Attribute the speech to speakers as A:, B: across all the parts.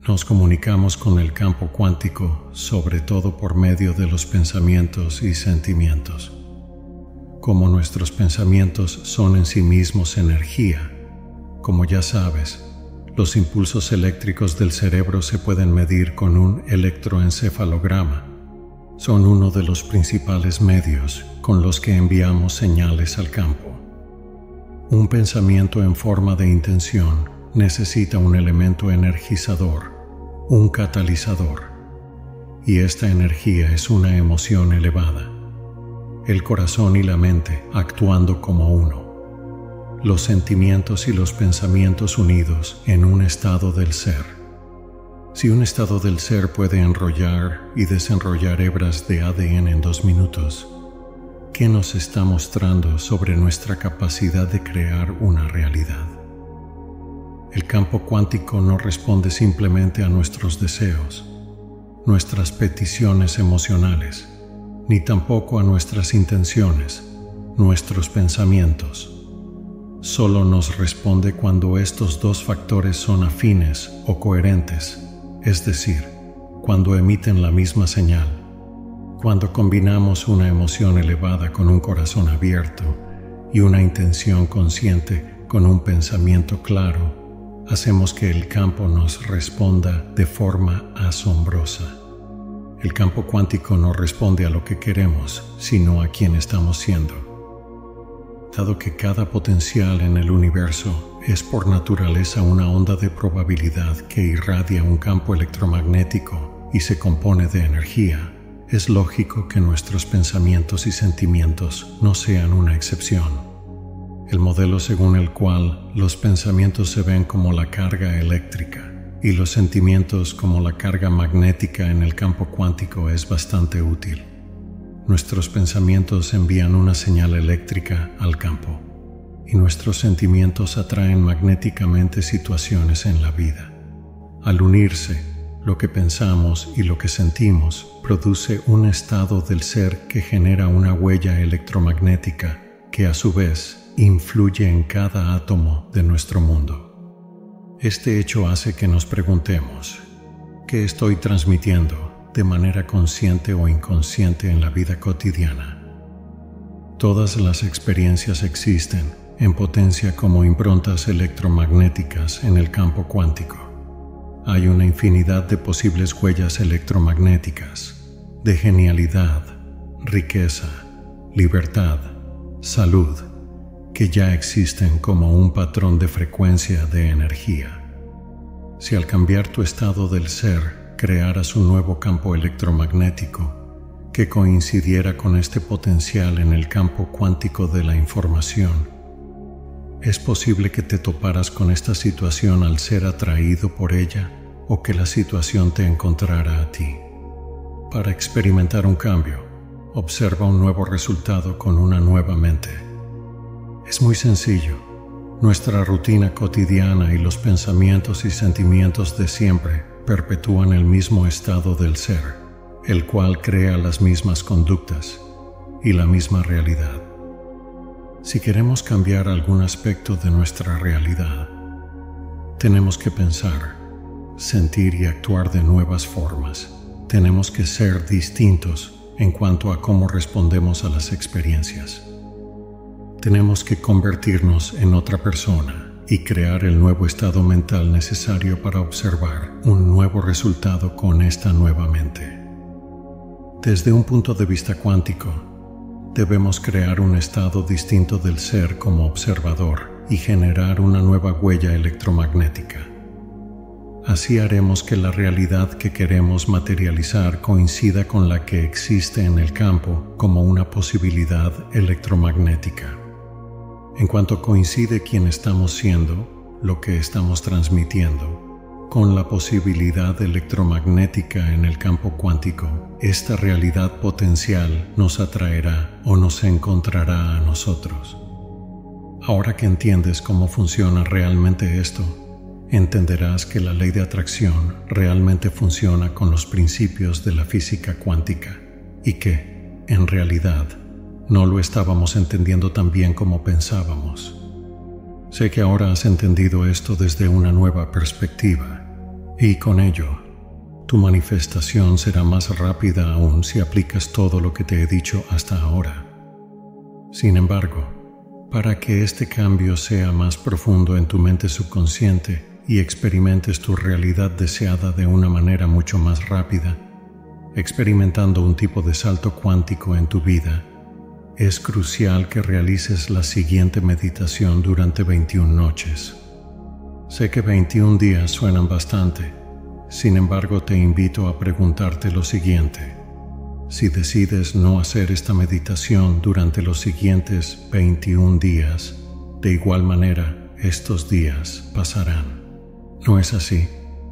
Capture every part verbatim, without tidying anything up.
A: Nos comunicamos con el campo cuántico sobre todo por medio de los pensamientos y sentimientos. Como nuestros pensamientos son en sí mismos energía, como ya sabes, los impulsos eléctricos del cerebro se pueden medir con un electroencefalograma. Son uno de los principales medios con los que enviamos señales al campo. Un pensamiento en forma de intención necesita un elemento energizador, un catalizador, y esta energía es una emoción elevada. El corazón y la mente actuando como uno. Los sentimientos y los pensamientos unidos en un estado del ser. Si un estado del ser puede enrollar y desenrollar hebras de A D N en dos minutos, ¿qué nos está mostrando sobre nuestra capacidad de crear una realidad? El campo cuántico no responde simplemente a nuestros deseos, nuestras peticiones emocionales, ni tampoco a nuestras intenciones, nuestros pensamientos. Solo nos responde cuando estos dos factores son afines o coherentes, es decir, cuando emiten la misma señal. Cuando combinamos una emoción elevada con un corazón abierto y una intención consciente con un pensamiento claro, hacemos que el campo nos responda de forma asombrosa. El campo cuántico no responde a lo que queremos, sino a quien estamos siendo. Dado que cada potencial en el universo es por naturaleza una onda de probabilidad que irradia un campo electromagnético y se compone de energía, es lógico que nuestros pensamientos y sentimientos no sean una excepción. El modelo según el cual los pensamientos se ven como la carga eléctrica y los sentimientos como la carga magnética en el campo cuántico es bastante útil. Nuestros pensamientos envían una señal eléctrica al campo y nuestros sentimientos atraen magnéticamente situaciones en la vida. Al unirse, lo que pensamos y lo que sentimos produce un estado del ser que genera una huella electromagnética que a su vez influye en cada átomo de nuestro mundo. Este hecho hace que nos preguntemos, ¿qué estoy transmitiendo de manera consciente o inconsciente en la vida cotidiana? Todas las experiencias existen en potencia como improntas electromagnéticas en el campo cuántico. Hay una infinidad de posibles huellas electromagnéticas, de genialidad, riqueza, libertad, salud, que ya existen como un patrón de frecuencia de energía. Si al cambiar tu estado del ser, crearas un nuevo campo electromagnético que coincidiera con este potencial en el campo cuántico de la información, es posible que te toparas con esta situación al ser atraído por ella o que la situación te encontrara a ti. Para experimentar un cambio, observa un nuevo resultado con una nueva mente. Es muy sencillo. Nuestra rutina cotidiana y los pensamientos y sentimientos de siempre perpetúan el mismo estado del ser, el cual crea las mismas conductas y la misma realidad. Si queremos cambiar algún aspecto de nuestra realidad, tenemos que pensar, sentir y actuar de nuevas formas. Tenemos que ser distintos en cuanto a cómo respondemos a las experiencias. Tenemos que convertirnos en otra persona y crear el nuevo estado mental necesario para observar un nuevo resultado con esta nueva mente. Desde un punto de vista cuántico, debemos crear un estado distinto del ser como observador y generar una nueva huella electromagnética. Así haremos que la realidad que queremos materializar coincida con la que existe en el campo como una posibilidad electromagnética. En cuanto coincide quien estamos siendo, lo que estamos transmitiendo, con la posibilidad electromagnética en el campo cuántico, esta realidad potencial nos atraerá o nos encontrará a nosotros. Ahora que entiendes cómo funciona realmente esto, entenderás que la ley de atracción realmente funciona con los principios de la física cuántica y que, en realidad, no lo estábamos entendiendo tan bien como pensábamos. Sé que ahora has entendido esto desde una nueva perspectiva. Y con ello, tu manifestación será más rápida aún si aplicas todo lo que te he dicho hasta ahora. Sin embargo, para que este cambio sea más profundo en tu mente subconsciente y experimentes tu realidad deseada de una manera mucho más rápida, experimentando un tipo de salto cuántico en tu vida, es crucial que realices la siguiente meditación durante veintiuna noches. Sé que veintiún días suenan bastante, sin embargo te invito a preguntarte lo siguiente. Si decides no hacer esta meditación durante los siguientes veintiún días, de igual manera estos días pasarán. ¿No es así?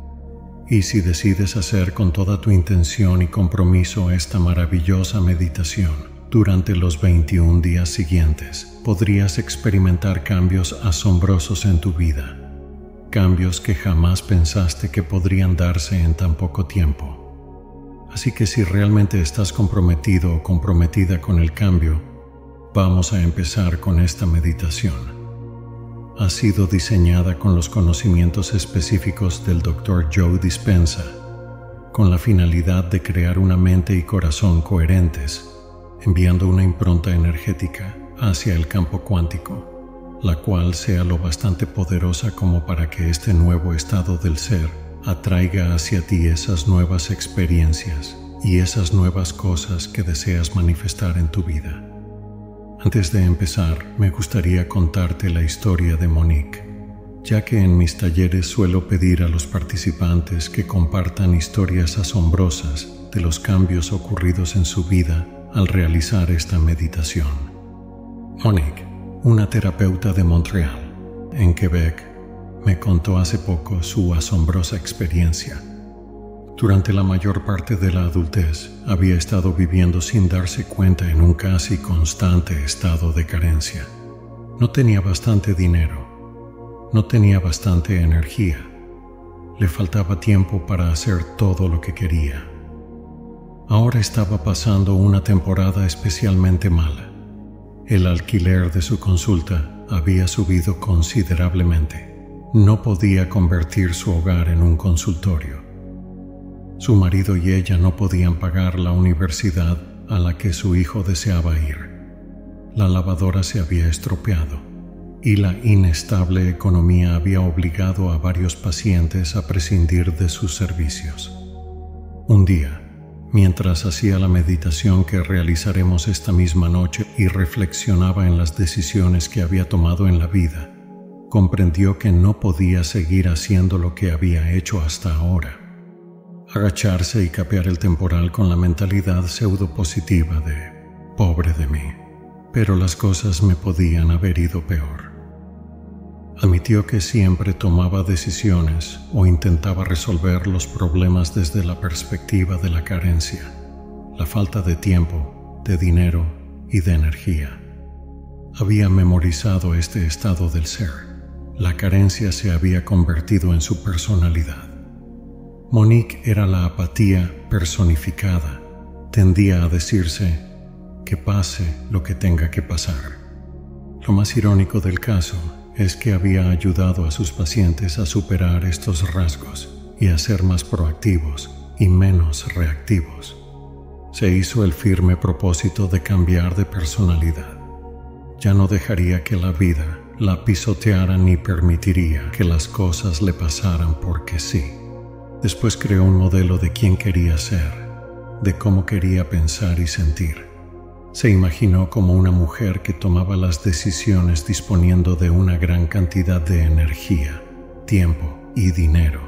A: Y si decides hacer con toda tu intención y compromiso esta maravillosa meditación durante los veintiún días siguientes, podrías experimentar cambios asombrosos en tu vida. Cambios que jamás pensaste que podrían darse en tan poco tiempo. Así que si realmente estás comprometido o comprometida con el cambio, vamos a empezar con esta meditación. Ha sido diseñada con los conocimientos específicos del doctor Joe Dispenza, con la finalidad de crear una mente y corazón coherentes, enviando una impronta energética hacia el campo cuántico, la cual sea lo bastante poderosa como para que este nuevo estado del ser atraiga hacia ti esas nuevas experiencias y esas nuevas cosas que deseas manifestar en tu vida. Antes de empezar, me gustaría contarte la historia de Monique, ya que en mis talleres suelo pedir a los participantes que compartan historias asombrosas de los cambios ocurridos en su vida al realizar esta meditación. Monique, una terapeuta de Montreal, en Quebec, me contó hace poco su asombrosa experiencia. Durante la mayor parte de la adultez, había estado viviendo sin darse cuenta en un casi constante estado de carencia. No tenía bastante dinero, no tenía bastante energía, le faltaba tiempo para hacer todo lo que quería. Ahora estaba pasando una temporada especialmente mala. El alquiler de su consulta había subido considerablemente. No podía convertir su hogar en un consultorio. Su marido y ella no podían pagar la universidad a la que su hijo deseaba ir. La lavadora se había estropeado y la inestable economía había obligado a varios pacientes a prescindir de sus servicios. Un día, mientras hacía la meditación que realizaremos esta misma noche y reflexionaba en las decisiones que había tomado en la vida, comprendió que no podía seguir haciendo lo que había hecho hasta ahora. Agacharse y capear el temporal con la mentalidad pseudo-positiva de «pobre de mí», pero las cosas me podían haber ido peor. Admitió que siempre tomaba decisiones o intentaba resolver los problemas desde la perspectiva de la carencia, la falta de tiempo, de dinero y de energía. Había memorizado este estado del ser. La carencia se había convertido en su personalidad. Monique era la apatía personificada. Tendía a decirse que pase lo que tenga que pasar. Lo más irónico del caso es que había ayudado a sus pacientes a superar estos rasgos y a ser más proactivos y menos reactivos. Se hizo el firme propósito de cambiar de personalidad. Ya no dejaría que la vida la pisoteara ni permitiría que las cosas le pasaran porque sí. Después creó un modelo de quién quería ser, de cómo quería pensar y sentir. Se imaginó como una mujer que tomaba las decisiones disponiendo de una gran cantidad de energía, tiempo y dinero.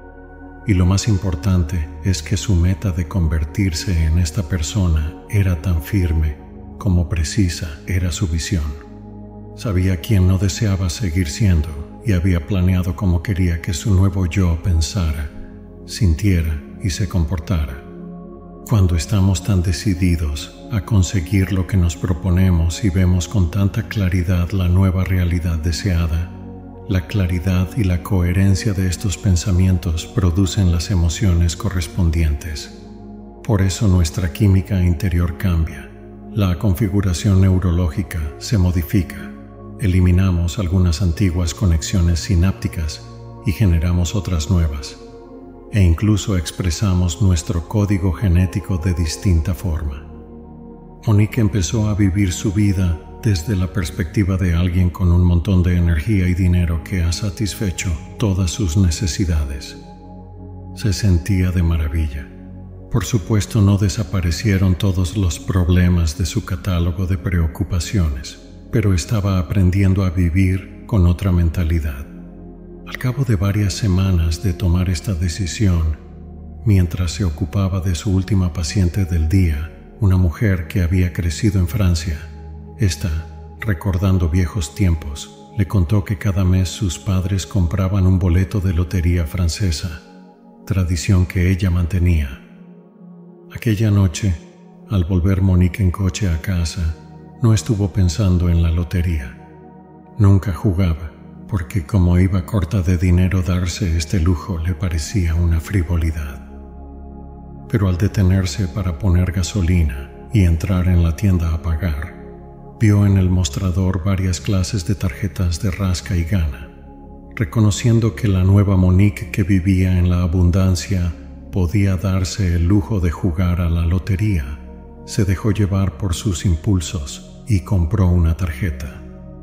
A: Y lo más importante es que su meta de convertirse en esta persona era tan firme como precisa era su visión. Sabía quién no deseaba seguir siendo y había planeado cómo quería que su nuevo yo pensara, sintiera y se comportara. Cuando estamos tan decididos a conseguir lo que nos proponemos y vemos con tanta claridad la nueva realidad deseada, la claridad y la coherencia de estos pensamientos producen las emociones correspondientes. Por eso nuestra química interior cambia, la configuración neurológica se modifica, eliminamos algunas antiguas conexiones sinápticas y generamos otras nuevas. e incluso expresamos nuestro código genético de distinta forma. Monique empezó a vivir su vida desde la perspectiva de alguien con un montón de energía y dinero que ha satisfecho todas sus necesidades. Se sentía de maravilla. Por supuesto, no desaparecieron todos los problemas de su catálogo de preocupaciones, pero estaba aprendiendo a vivir con otra mentalidad. Al cabo de varias semanas de tomar esta decisión, mientras se ocupaba de su última paciente del día, una mujer que había crecido en Francia, esta, recordando viejos tiempos, le contó que cada mes sus padres compraban un boleto de lotería francesa, tradición que ella mantenía. Aquella noche, al volver Monique en coche a casa, no estuvo pensando en la lotería. Nunca jugaba, porque como iba corta de dinero, darse este lujo le parecía una frivolidad. Pero al detenerse para poner gasolina y entrar en la tienda a pagar, vio en el mostrador varias clases de tarjetas de rasca y gana. Reconociendo que la nueva Monique, que vivía en la abundancia, podía darse el lujo de jugar a la lotería, se dejó llevar por sus impulsos y compró una tarjeta.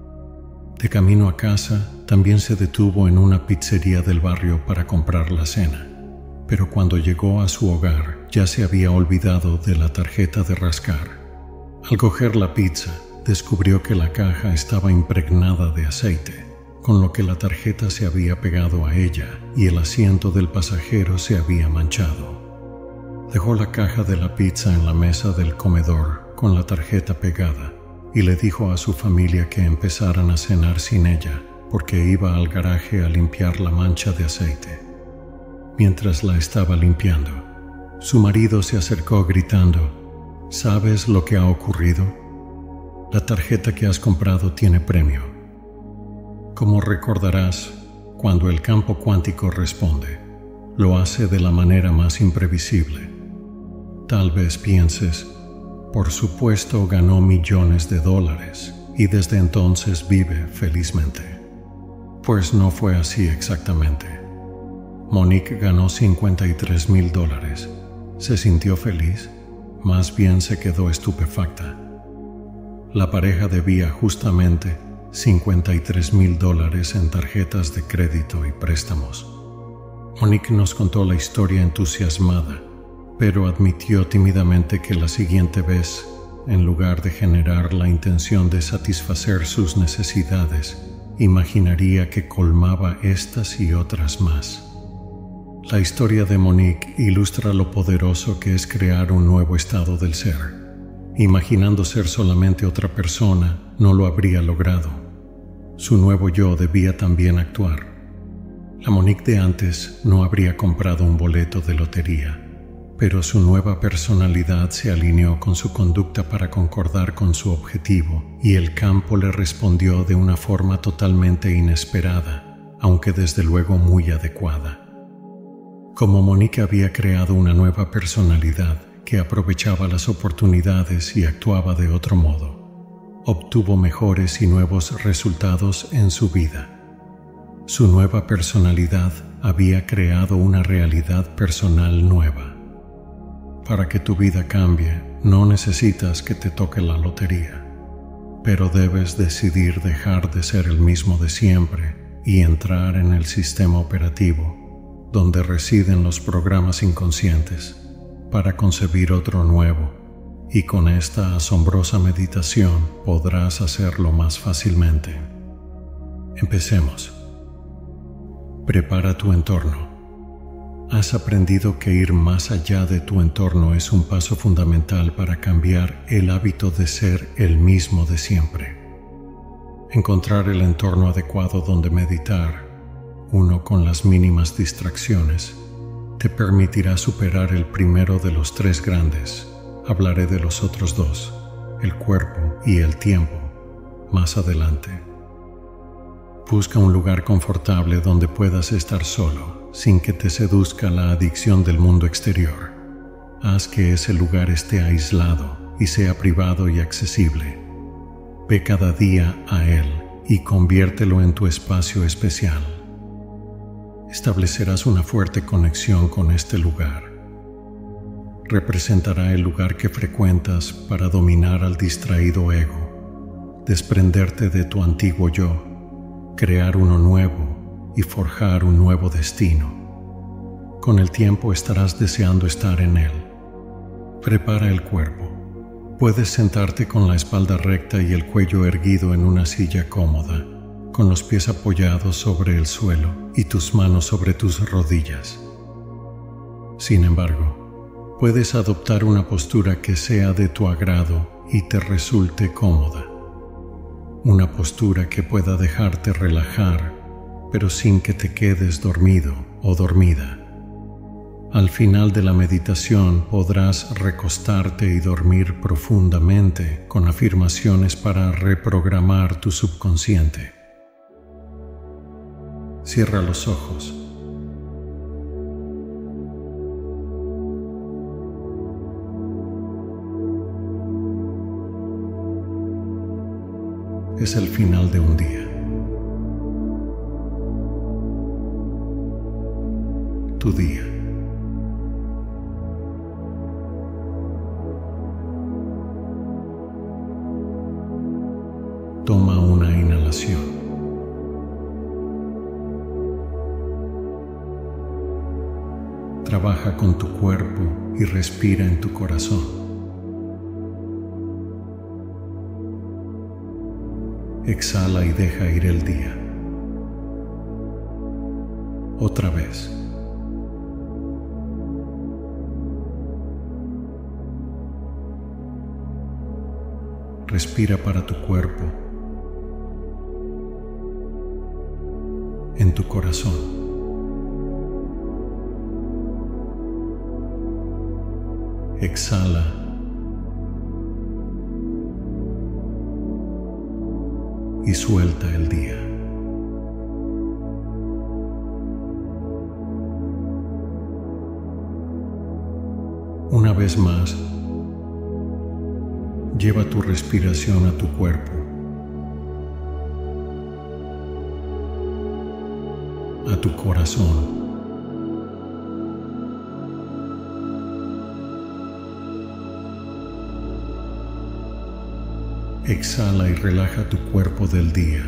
A: De camino a casa, también se detuvo en una pizzería del barrio para comprar la cena, pero cuando llegó a su hogar ya se había olvidado de la tarjeta de rascar. Al coger la pizza, descubrió que la caja estaba impregnada de aceite, con lo que la tarjeta se había pegado a ella y el asiento del pasajero se había manchado. Dejó la caja de la pizza en la mesa del comedor con la tarjeta pegada y le dijo a su familia que empezaran a cenar sin ella, porque iba al garaje a limpiar la mancha de aceite. Mientras la estaba limpiando, su marido se acercó gritando: ¿Sabes lo que ha ocurrido? La tarjeta que has comprado tiene premio. Como recordarás, cuando el campo cuántico responde, lo hace de la manera más imprevisible. Tal vez pienses: por supuesto ganó millones de dólares y desde entonces vive felizmente. Pues no fue así exactamente. Monique ganó cincuenta y tres mil dólares. ¿Se sintió feliz? Más bien se quedó estupefacta. La pareja debía justamente cincuenta y tres mil dólares en tarjetas de crédito y préstamos. Monique nos contó la historia entusiasmada, pero admitió tímidamente que la siguiente vez, en lugar de generar la intención de satisfacer sus necesidades, imaginaría que colmaba estas y otras más. La historia de Monique ilustra lo poderoso que es crear un nuevo estado del ser. Imaginando ser solamente otra persona, no lo habría logrado. Su nuevo yo debía también actuar. La Monique de antes no habría comprado un boleto de lotería, pero su nueva personalidad se alineó con su conducta para concordar con su objetivo, y el campo le respondió de una forma totalmente inesperada, aunque desde luego muy adecuada. Como Monique había creado una nueva personalidad que aprovechaba las oportunidades y actuaba de otro modo, obtuvo mejores y nuevos resultados en su vida. Su nueva personalidad había creado una realidad personal nueva. Para que tu vida cambie, no necesitas que te toque la lotería, pero debes decidir dejar de ser el mismo de siempre y entrar en el sistema operativo, donde residen los programas inconscientes, para concebir otro nuevo, y con esta asombrosa meditación podrás hacerlo más fácilmente. Empecemos. Prepara tu entorno. Has aprendido que ir más allá de tu entorno es un paso fundamental para cambiar el hábito de ser el mismo de siempre. Encontrar el entorno adecuado donde meditar, uno con las mínimas distracciones, te permitirá superar el primero de los tres grandes. Hablaré de los otros dos, el cuerpo y el tiempo, más adelante. Busca un lugar confortable donde puedas estar solo, sin que te seduzca la adicción del mundo exterior. Haz que ese lugar esté aislado y sea privado y accesible. Ve cada día a él y conviértelo en tu espacio especial. establecerás una fuerte conexión con este lugar. Representará el lugar que frecuentas para dominar al distraído ego, desprenderte de tu antiguo yo, crear uno nuevo y forjar un nuevo destino. Con el tiempo estarás deseando estar en él. Prepara el cuerpo. Puedes sentarte con la espalda recta y el cuello erguido en una silla cómoda, con los pies apoyados sobre el suelo y tus manos sobre tus rodillas. Sin embargo, puedes adoptar una postura que sea de tu agrado y te resulte cómoda. Una postura que pueda dejarte relajar, pero sin que te quedes dormido o dormida. Al final de la meditación podrás recostarte y dormir profundamente con afirmaciones para reprogramar tu subconsciente. Cierra los ojos. Es el final de un día. Tu día. Toma una inhalación. Trabaja con tu cuerpo y respira en tu corazón. Exhala y deja ir el día. Otra vez. Respira para tu cuerpo, en tu corazón. Exhala y suelta el día. Una vez más, lleva tu respiración a tu cuerpo, a tu corazón. Exhala y relaja tu cuerpo del día.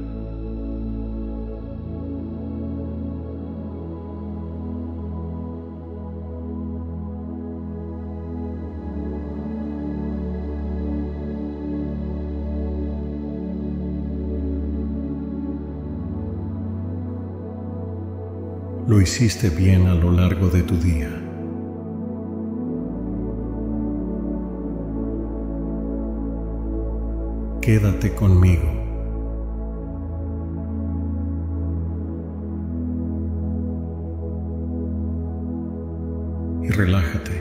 A: Lo hiciste bien a lo largo de tu día. Quédate conmigo. Y relájate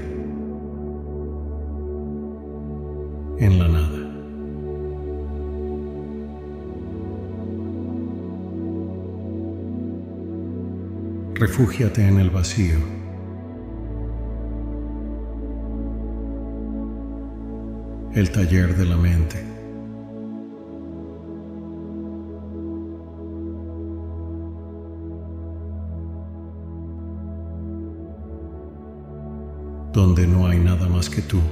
A: en la nada. Refúgiate en el vacío. El taller de la mente. Donde no hay nada más que tú.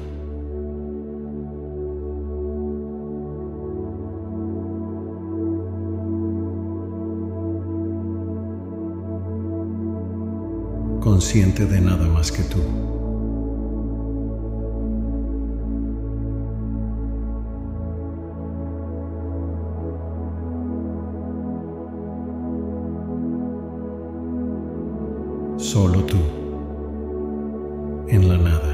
A: Consciente de nada más que tú. Solo tú, en la nada.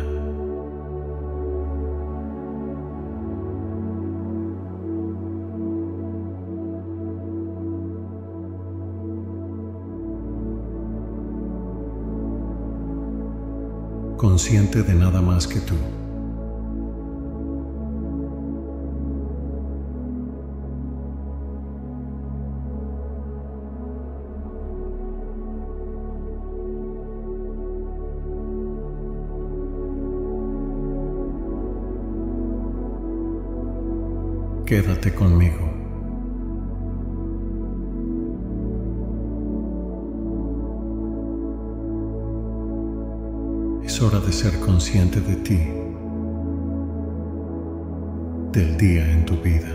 A: Consciente de nada más que tú. Quédate conmigo. Es hora de ser consciente de ti, del día en tu vida.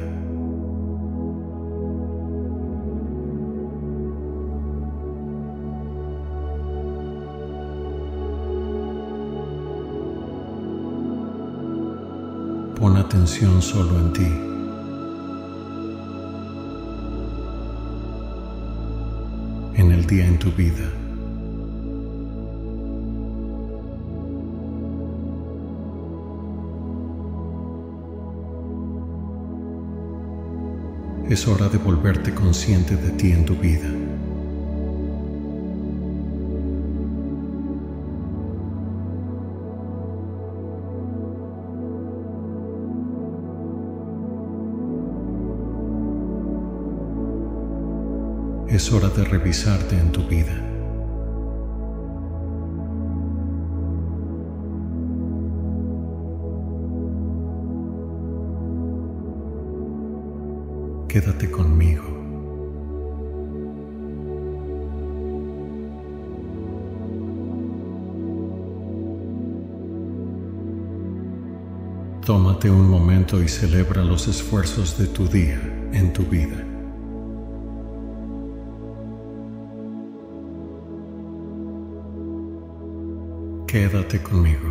A: Pon atención solo en ti. En el día en tu vida. Es hora de volverte consciente de ti en tu vida. Es hora de revisarte en tu vida. Quédate conmigo. Tómate un momento y celebra los esfuerzos de tu día en tu vida. Quédate conmigo.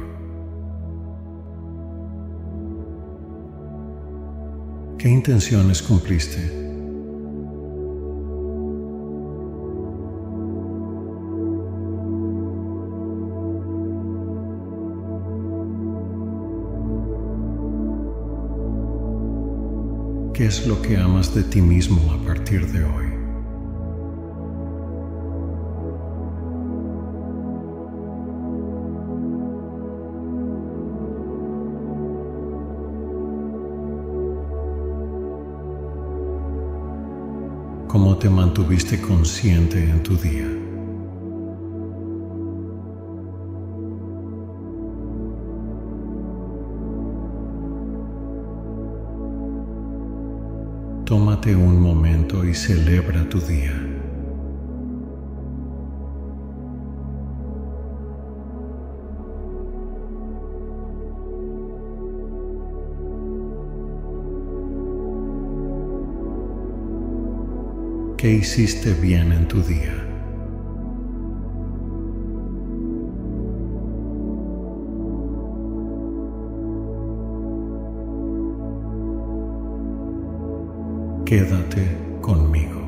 A: ¿Qué intenciones cumpliste? ¿Qué es lo que amas de ti mismo a partir de hoy? ¿Cómo te mantuviste consciente en tu día? Tómate un momento y celebra tu día. ¿Qué hiciste bien en tu día? Quédate conmigo.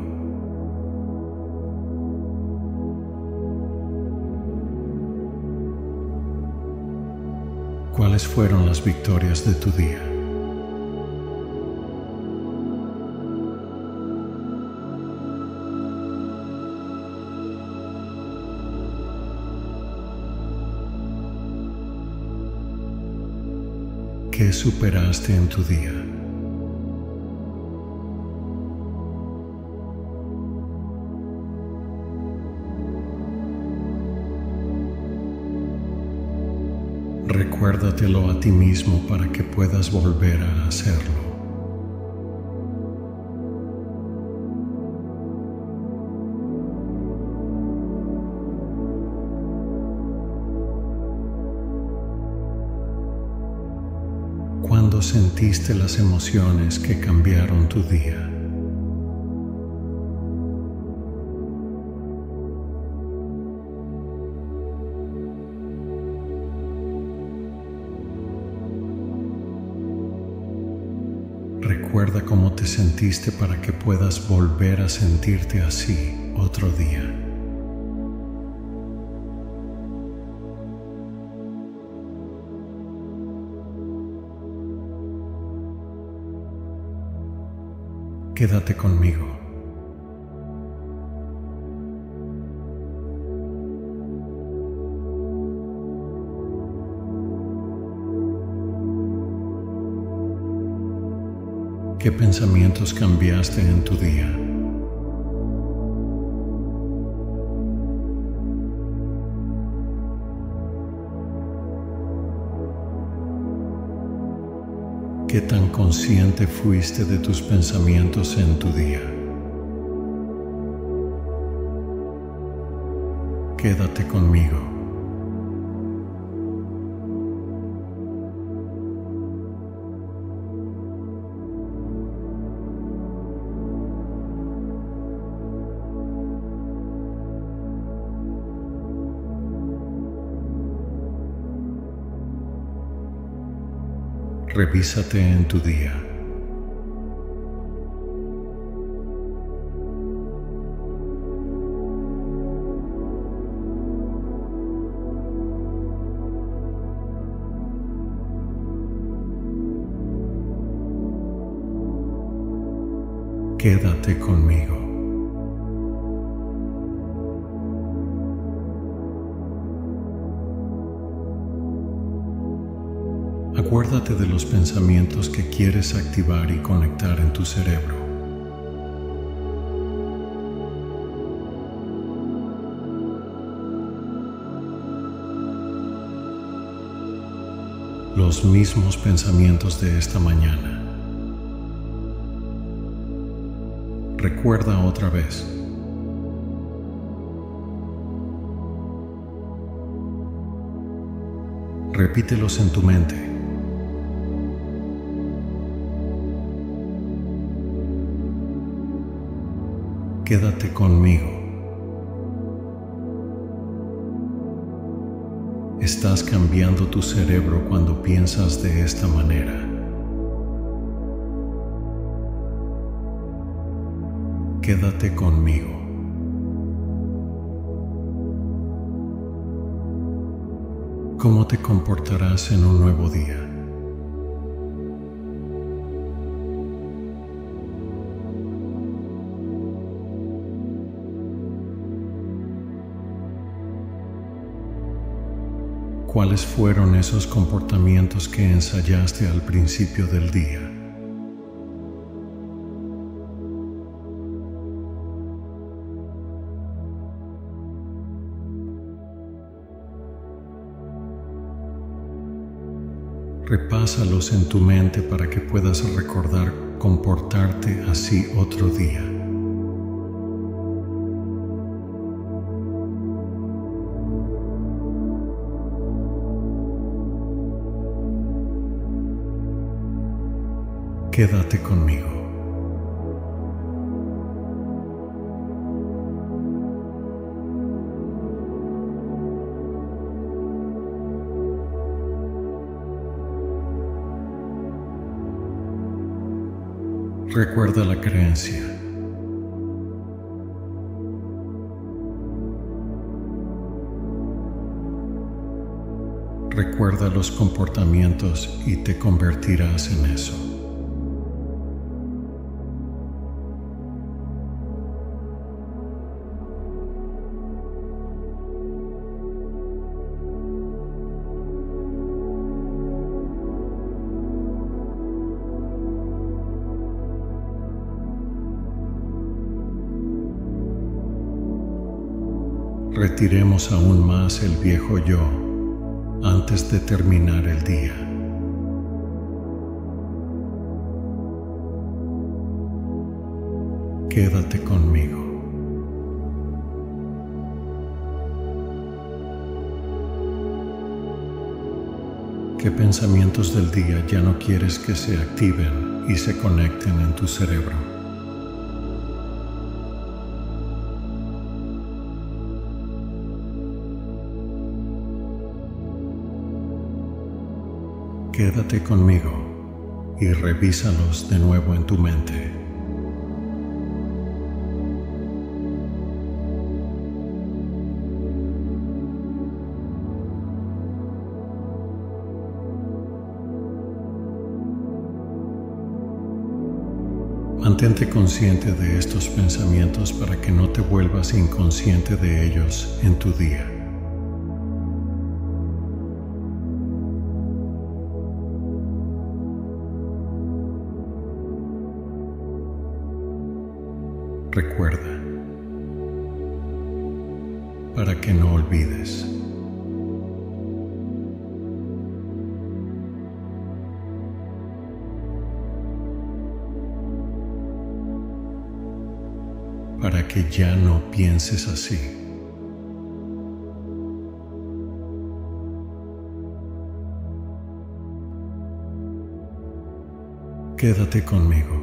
A: ¿Cuáles fueron las victorias de tu día? ¿Qué superaste en tu día? Recuérdatelo a ti mismo para que puedas volver a hacerlo. ¿Cuándo sentiste las emociones que cambiaron tu día? Recuerda cómo te sentiste para que puedas volver a sentirte así otro día. Quédate conmigo. ¿Qué pensamientos cambiaste en tu día? ¿Qué tan consciente fuiste de tus pensamientos en tu día? Quédate conmigo. Revísate en tu día. Quédate conmigo. Acuérdate de los pensamientos que quieres activar y conectar en tu cerebro. Los mismos pensamientos de esta mañana. Recuerda otra vez. Repítelos en tu mente. Quédate conmigo. Estás cambiando tu cerebro cuando piensas de esta manera. Quédate conmigo. ¿Cómo te comportarás en un nuevo día? ¿Cuáles fueron esos comportamientos que ensayaste al principio del día? Repásalos en tu mente para que puedas recordar comportarte así otro día. Quédate conmigo. Recuerda la creencia. Recuerda los comportamientos y te convertirás en eso. Retiremos aún más el viejo yo antes de terminar el día. Quédate conmigo. ¿Qué pensamientos del día ya no quieres que se activen y se conecten en tu cerebro? Quédate conmigo y revísalos de nuevo en tu mente. Mantente consciente de estos pensamientos para que no te vuelvas inconsciente de ellos en tu día. Recuerda, para que no olvides. Para que ya no pienses así. Quédate conmigo.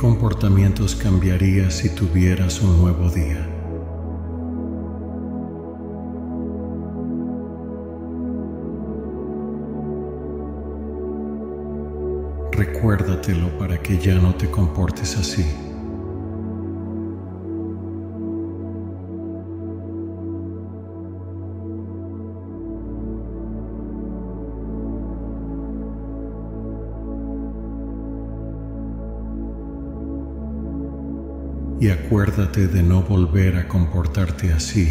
A: comportamientos cambiarías si tuvieras un nuevo día? Recuérdatelo para que ya no te comportes así. Y acuérdate de no volver a comportarte así.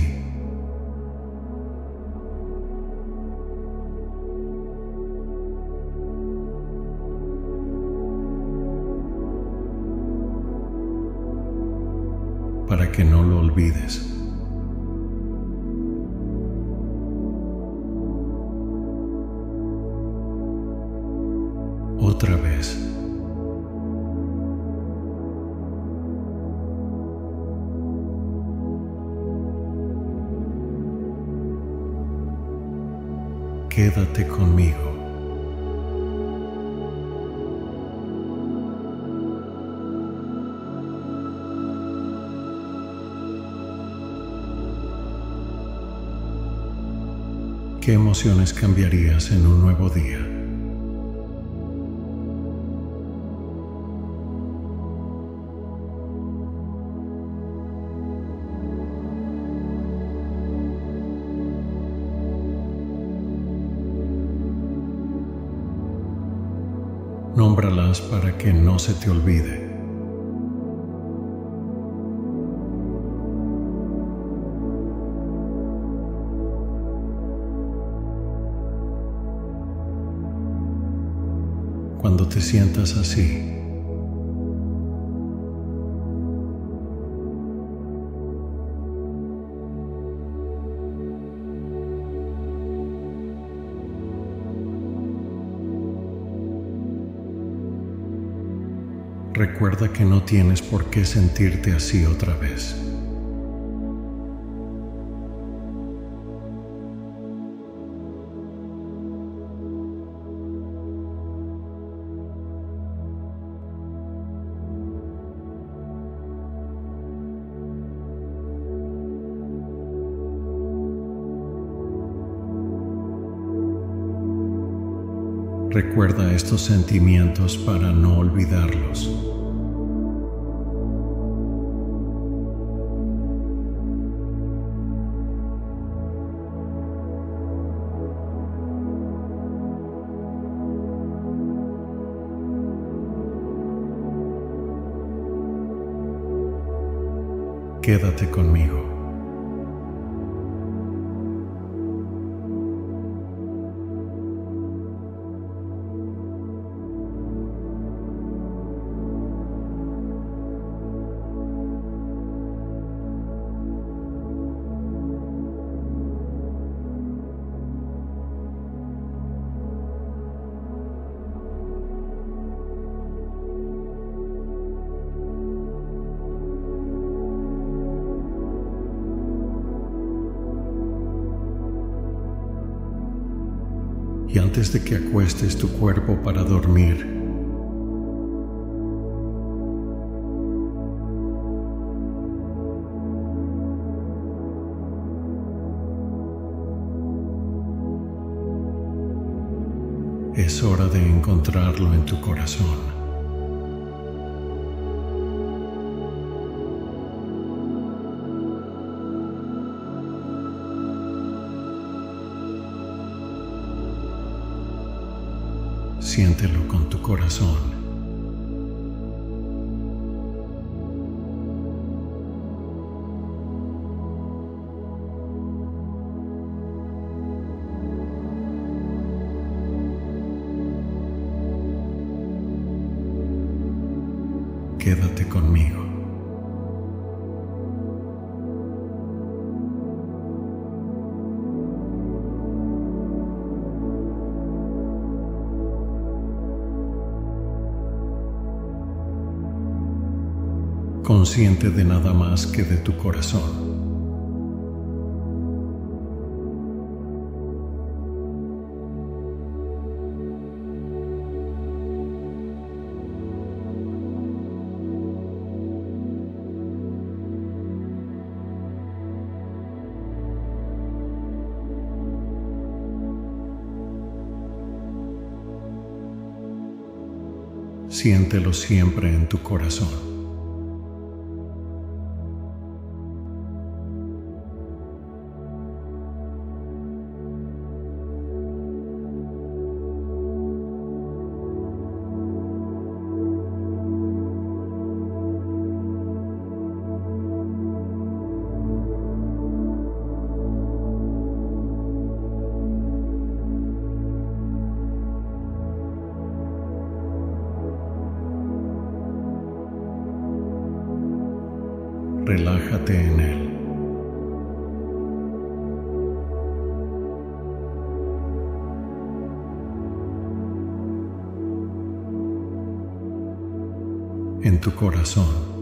A: Para que no lo olvides. Otra vez. Quédate conmigo. ¿Qué emociones cambiarías en un nuevo día? Nómbralas para que no se te olvide. Cuando te sientas así, recuerda que no tienes por qué sentirte así otra vez. Recuerda estos sentimientos para no olvidarlos. Quédate conmigo. Y antes de que acuestes tu cuerpo para dormir, es hora de encontrarlo en tu corazón. Siéntelo con tu corazón. Quédate conmigo. Consciente de nada más que de tu corazón. Siéntelo siempre en tu corazón. Relájate en él. En tu corazón.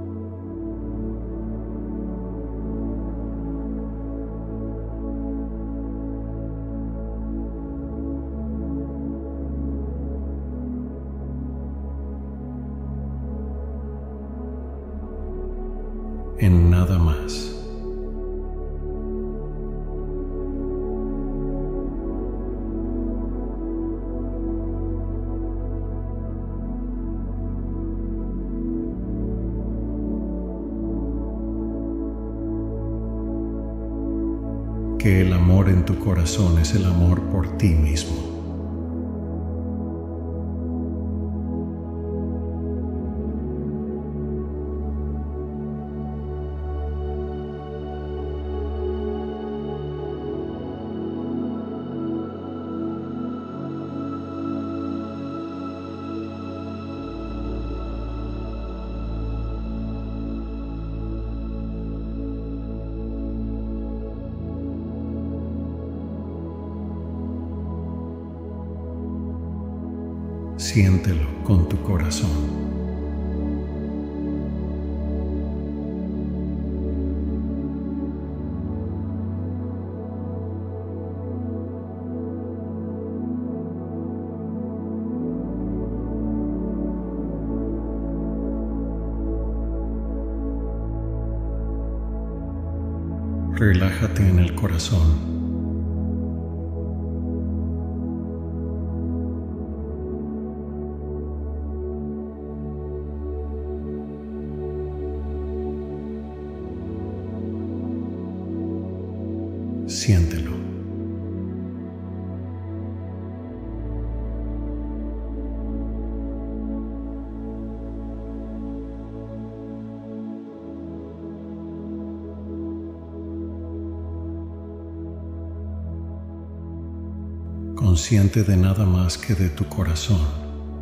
A: En nada más. Que el amor en tu corazón es el amor por ti mismo. Siéntelo con tu corazón. Relájate en el corazón. Siéntelo. Consciente de nada más que de tu corazón.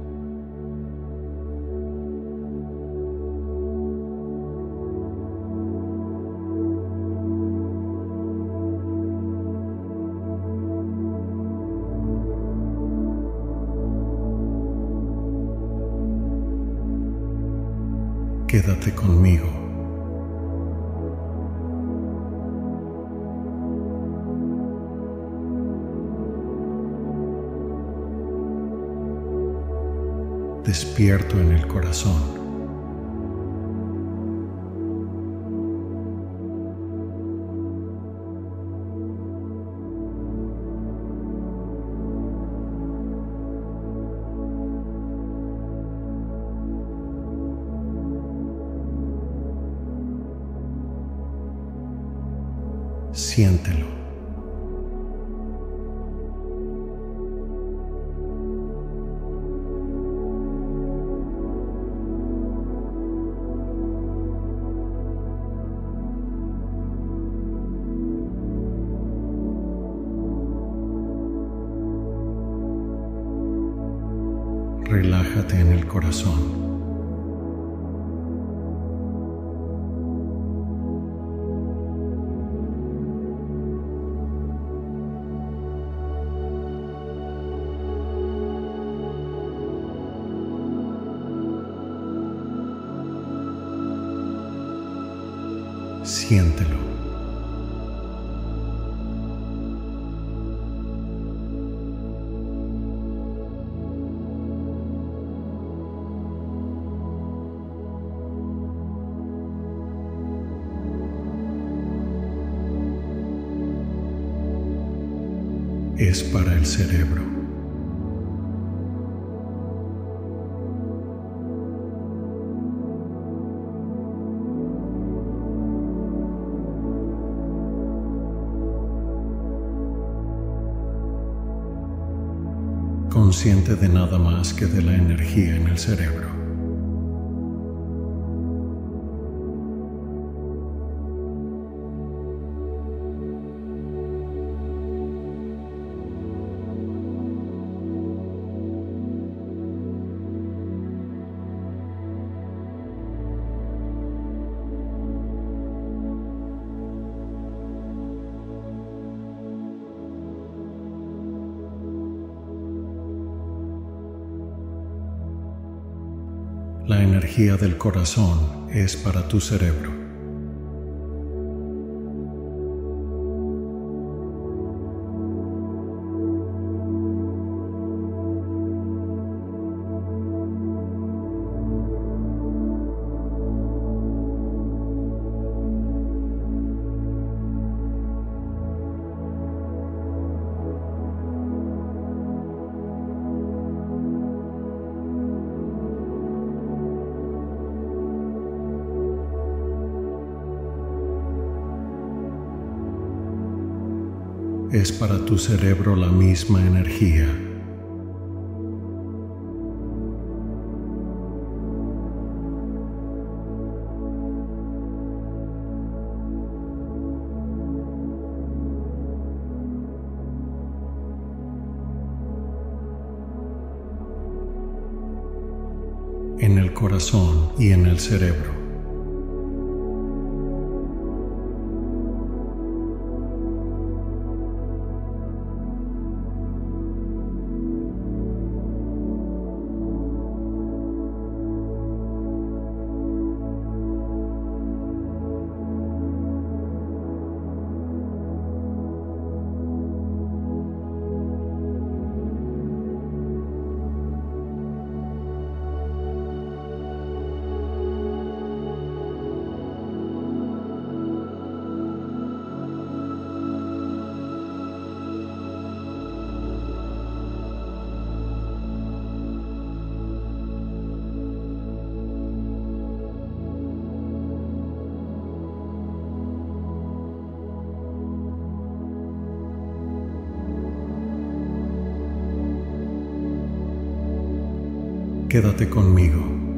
A: Quédate conmigo. Despierto en el corazón. Siéntelo. Relájate en el corazón. Siéntelo. Es para el cerebro. consciente de nada más que de la energía en el cerebro. La energía del corazón es para tu cerebro. Es para tu cerebro la misma energía. En el corazón y en el cerebro. Quédate conmigo.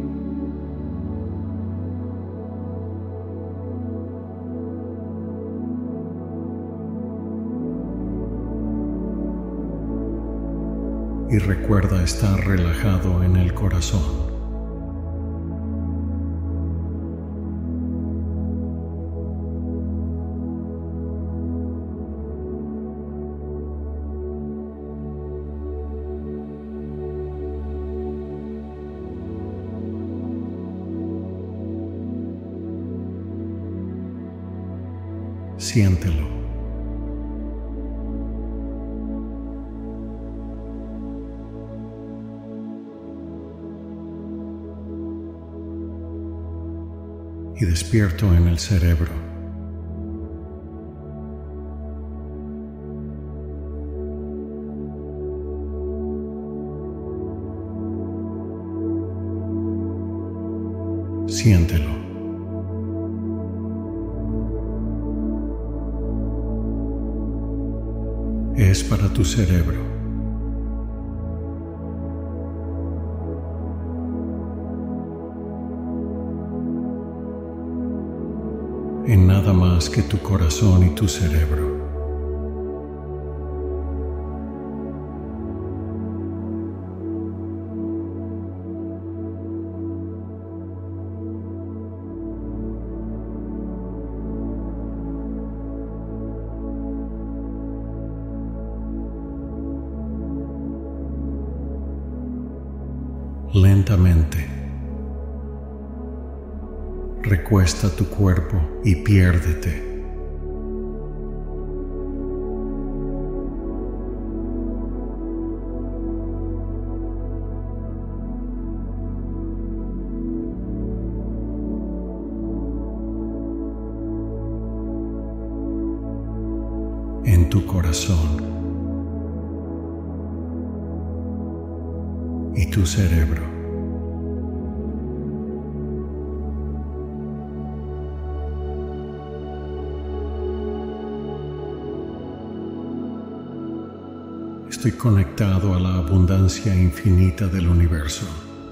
A: Y recuerda estar relajado en el corazón. Siéntelo. Y despierto en el cerebro. Siéntelo. Es para tu cerebro. En nada más que tu corazón y tu cerebro. Lentamente, recuesta tu cuerpo y piérdete. En tu corazón y tu cerebro. Estoy conectado a la abundancia infinita del universo.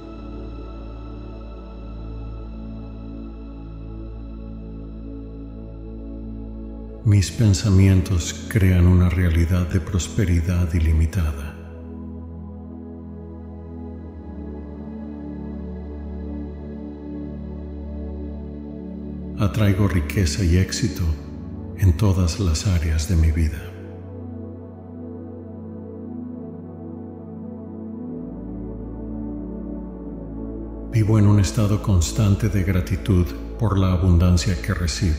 A: Mis pensamientos crean una realidad de prosperidad ilimitada. Atraigo riqueza y éxito en todas las áreas de mi vida. Vivo en un estado constante de gratitud por la abundancia que recibo.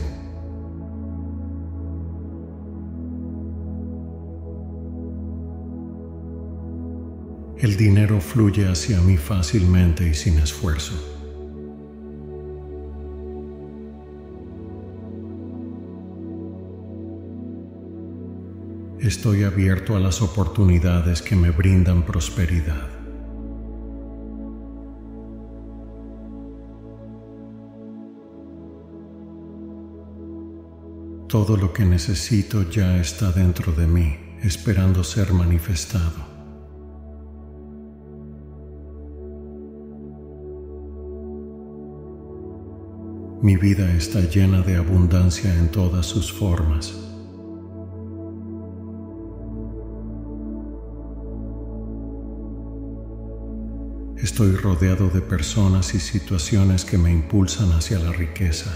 A: El dinero fluye hacia mí fácilmente y sin esfuerzo. Estoy abierto a las oportunidades que me brindan prosperidad. Todo lo que necesito ya está dentro de mí, esperando ser manifestado. Mi vida está llena de abundancia en todas sus formas. Estoy rodeado de personas y situaciones que me impulsan hacia la riqueza.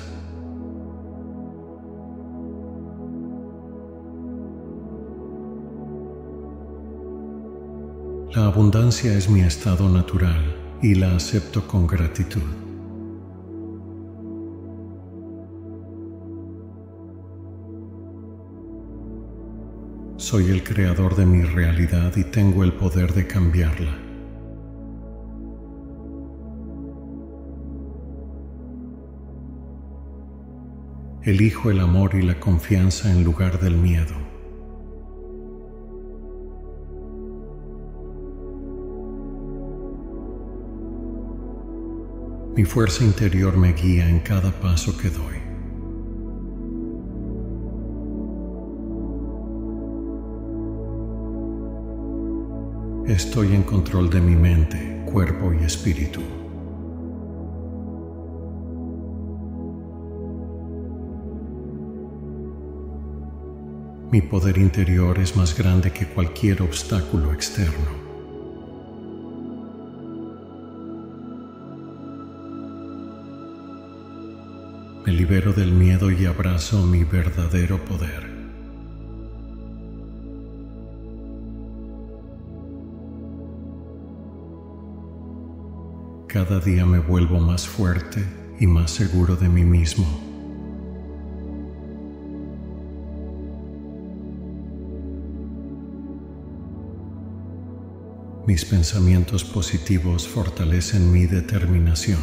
A: La abundancia es mi estado natural y la acepto con gratitud. Soy el creador de mi realidad y tengo el poder de cambiarla. Elijo el amor y la confianza en lugar del miedo. Mi fuerza interior me guía en cada paso que doy. Estoy en control de mi mente, cuerpo y espíritu. Mi poder interior es más grande que cualquier obstáculo externo. Me libero del miedo y abrazo mi verdadero poder. Cada día me vuelvo más fuerte y más seguro de mí mismo. Mis pensamientos positivos fortalecen mi determinación.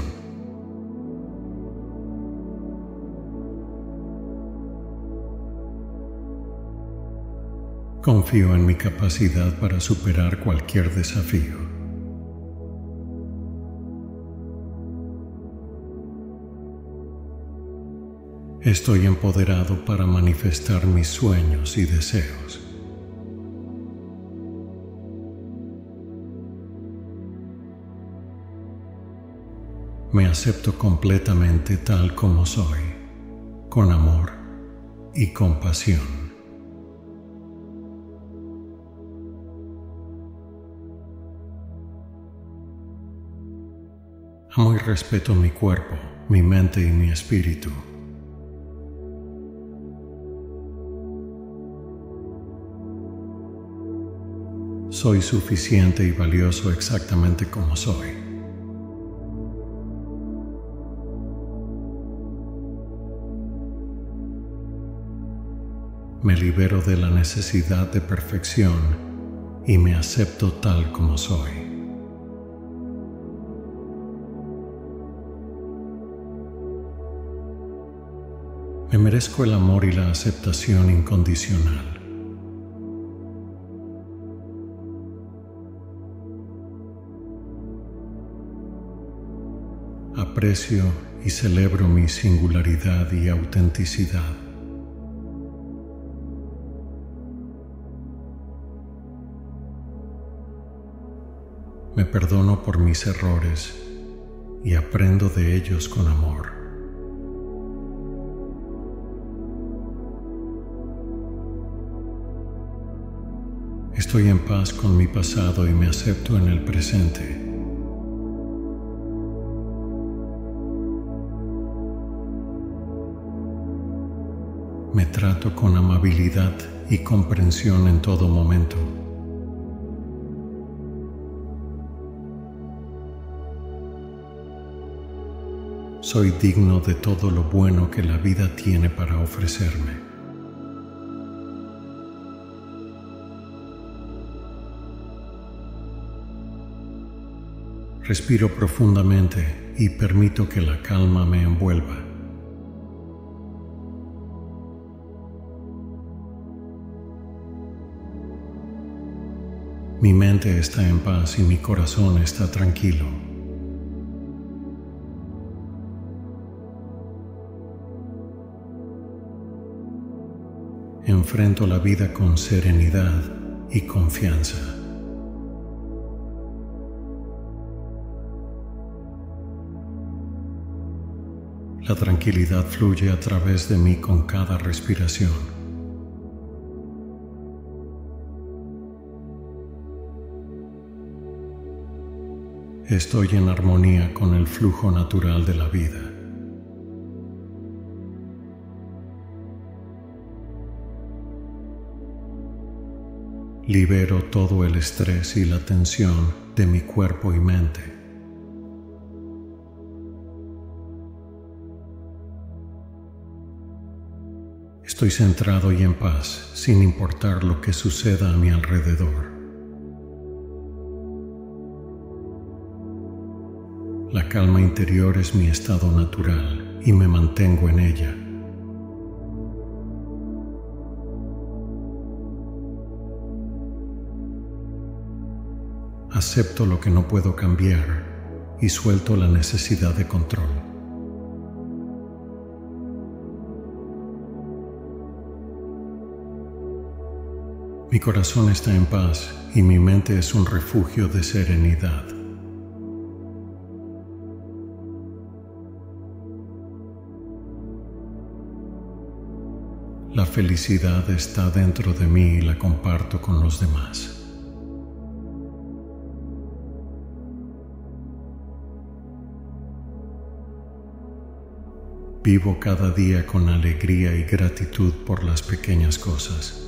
A: Confío en mi capacidad para superar cualquier desafío. Estoy empoderado para manifestar mis sueños y deseos. Me acepto completamente tal como soy, con amor y compasión. Amo y respeto mi cuerpo, mi mente y mi espíritu. Soy suficiente y valioso exactamente como soy. Me libero de la necesidad de perfección y me acepto tal como soy. Me merezco el amor y la aceptación incondicional. Aprecio y celebro mi singularidad y autenticidad. Me perdono por mis errores y aprendo de ellos con amor. Estoy en paz con mi pasado y me acepto en el presente. Me trato con amabilidad y comprensión en todo momento. Soy digno de todo lo bueno que la vida tiene para ofrecerme. Respiro profundamente y permito que la calma me envuelva. Mi mente está en paz y mi corazón está tranquilo. Enfrento la vida con serenidad y confianza. La tranquilidad fluye a través de mí con cada respiración. Estoy en armonía con el flujo natural de la vida. Libero todo el estrés y la tensión de mi cuerpo y mente. Estoy centrado y en paz, sin importar lo que suceda a mi alrededor. La calma interior es mi estado natural y me mantengo en ella. Acepto lo que no puedo cambiar y suelto la necesidad de control. Mi corazón está en paz y mi mente es un refugio de serenidad. La felicidad está dentro de mí y la comparto con los demás. Vivo cada día con alegría y gratitud por las pequeñas cosas.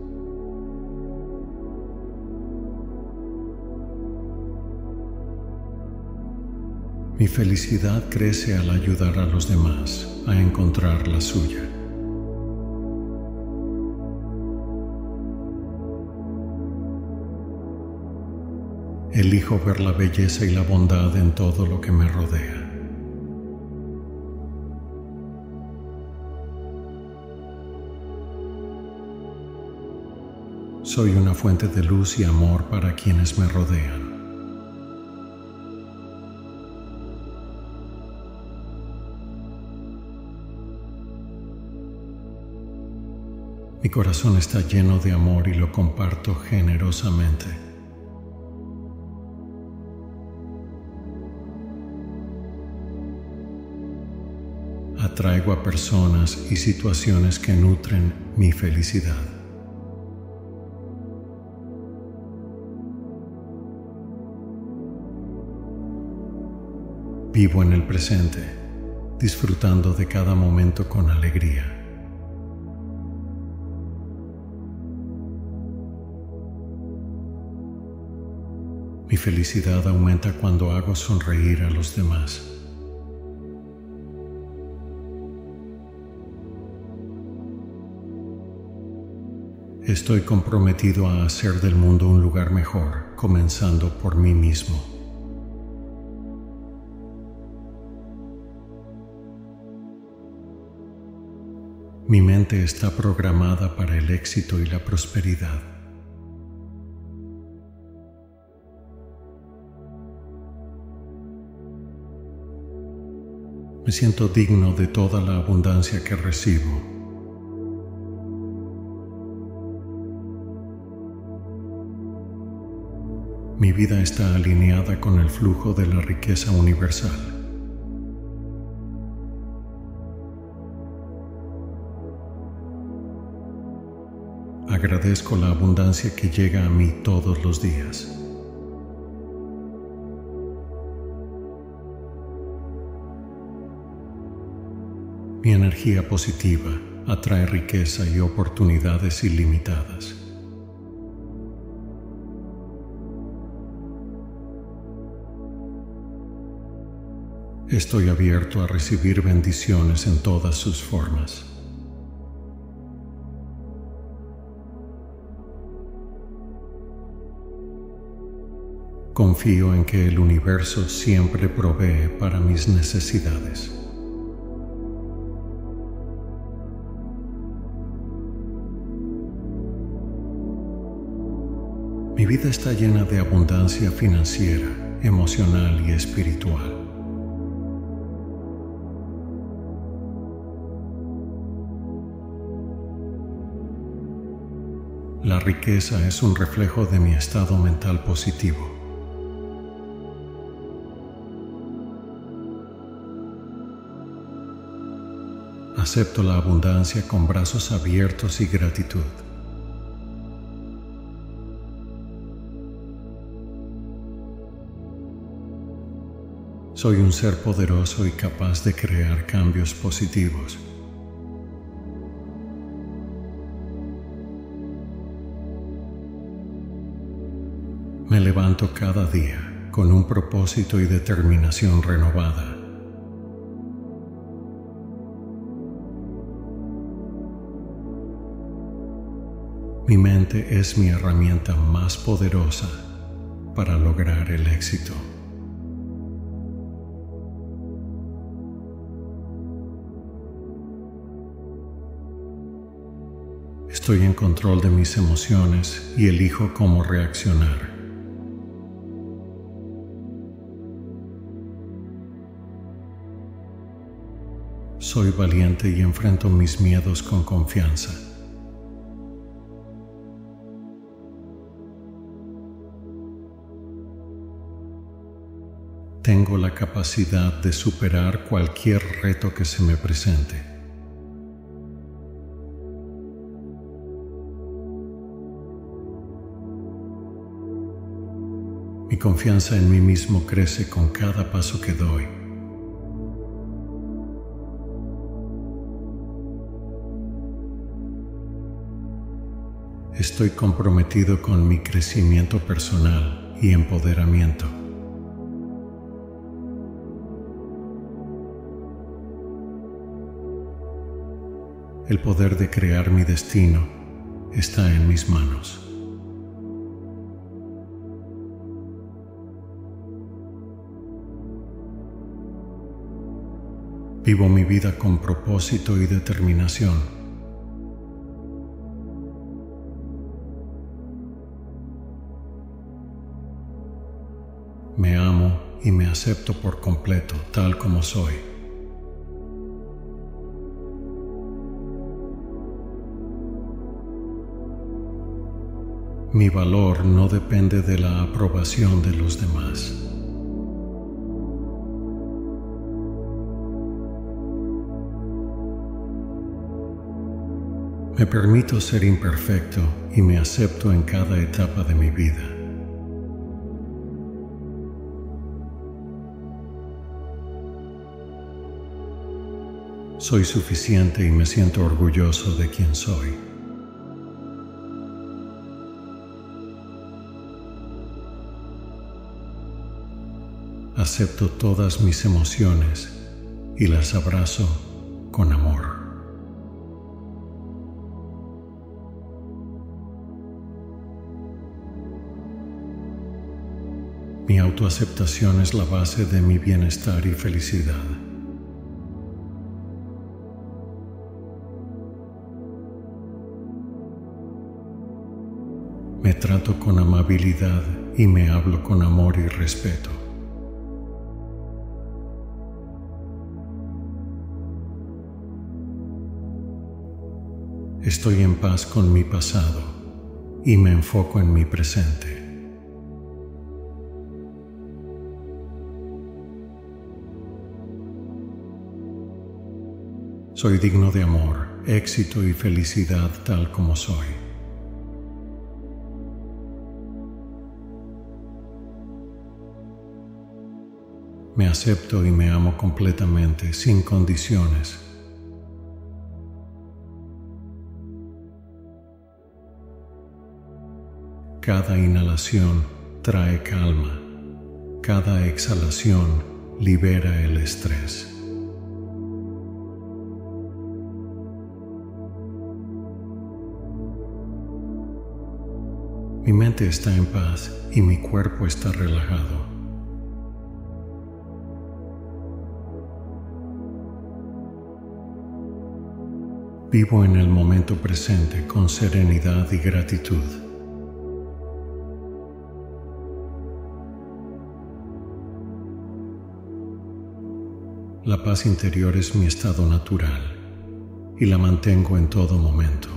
A: Mi felicidad crece al ayudar a los demás a encontrar la suya. Elijo ver la belleza y la bondad en todo lo que me rodea. Soy una fuente de luz y amor para quienes me rodean. Mi corazón está lleno de amor y lo comparto generosamente. Atraigo a personas y situaciones que nutren mi felicidad. Vivo en el presente, disfrutando de cada momento con alegría. Mi felicidad aumenta cuando hago sonreír a los demás. Estoy comprometido a hacer del mundo un lugar mejor, comenzando por mí mismo. Mi mente está programada para el éxito y la prosperidad. Me siento digno de toda la abundancia que recibo. Mi vida está alineada con el flujo de la riqueza universal. Agradezco la abundancia que llega a mí todos los días. Mi energía positiva atrae riqueza y oportunidades ilimitadas. Estoy abierto a recibir bendiciones en todas sus formas. Confío en que el universo siempre provee para mis necesidades. Mi vida está llena de abundancia financiera, emocional y espiritual. La riqueza es un reflejo de mi estado mental positivo. Acepto la abundancia con brazos abiertos y gratitud. Soy un ser poderoso y capaz de crear cambios positivos. Me levanto cada día con un propósito y determinación renovada. Mi mente es mi herramienta más poderosa para lograr el éxito. Estoy en control de mis emociones y elijo cómo reaccionar. Soy valiente y enfrento mis miedos con confianza. Tengo la capacidad de superar cualquier reto que se me presente. Mi confianza en mí mismo crece con cada paso que doy. Estoy comprometido con mi crecimiento personal y empoderamiento. El poder de crear mi destino está en mis manos. Vivo mi vida con propósito y determinación. Me amo y me acepto por completo, tal como soy. Mi valor no depende de la aprobación de los demás. Me permito ser imperfecto y me acepto en cada etapa de mi vida. Soy suficiente y me siento orgulloso de quien soy. Acepto todas mis emociones y las abrazo con amor. Mi autoaceptación es la base de mi bienestar y felicidad. Me trato con amabilidad y me hablo con amor y respeto. Estoy en paz con mi pasado y me enfoco en mi presente. Soy digno de amor, éxito y felicidad tal como soy. Me acepto y me amo completamente, sin condiciones. Cada inhalación trae calma. Cada exhalación libera el estrés. Mi mente está en paz y mi cuerpo está relajado. Vivo en el momento presente con serenidad y gratitud. La paz interior es mi estado natural y la mantengo en todo momento.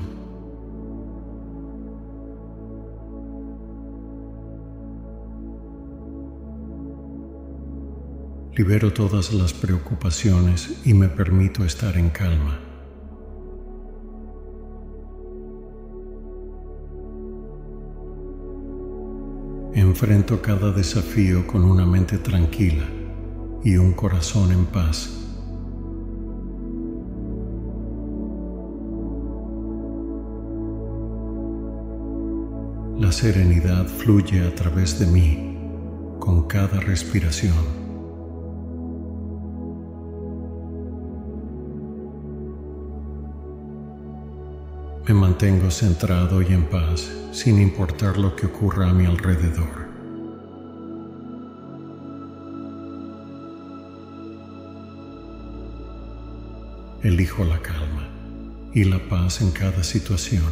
A: Libero todas las preocupaciones y me permito estar en calma. Enfrento cada desafío con una mente tranquila y un corazón en paz. La serenidad fluye a través de mí con cada respiración. Me mantengo centrado y en paz, sin importar lo que ocurra a mi alrededor. Elijo la calma y la paz en cada situación.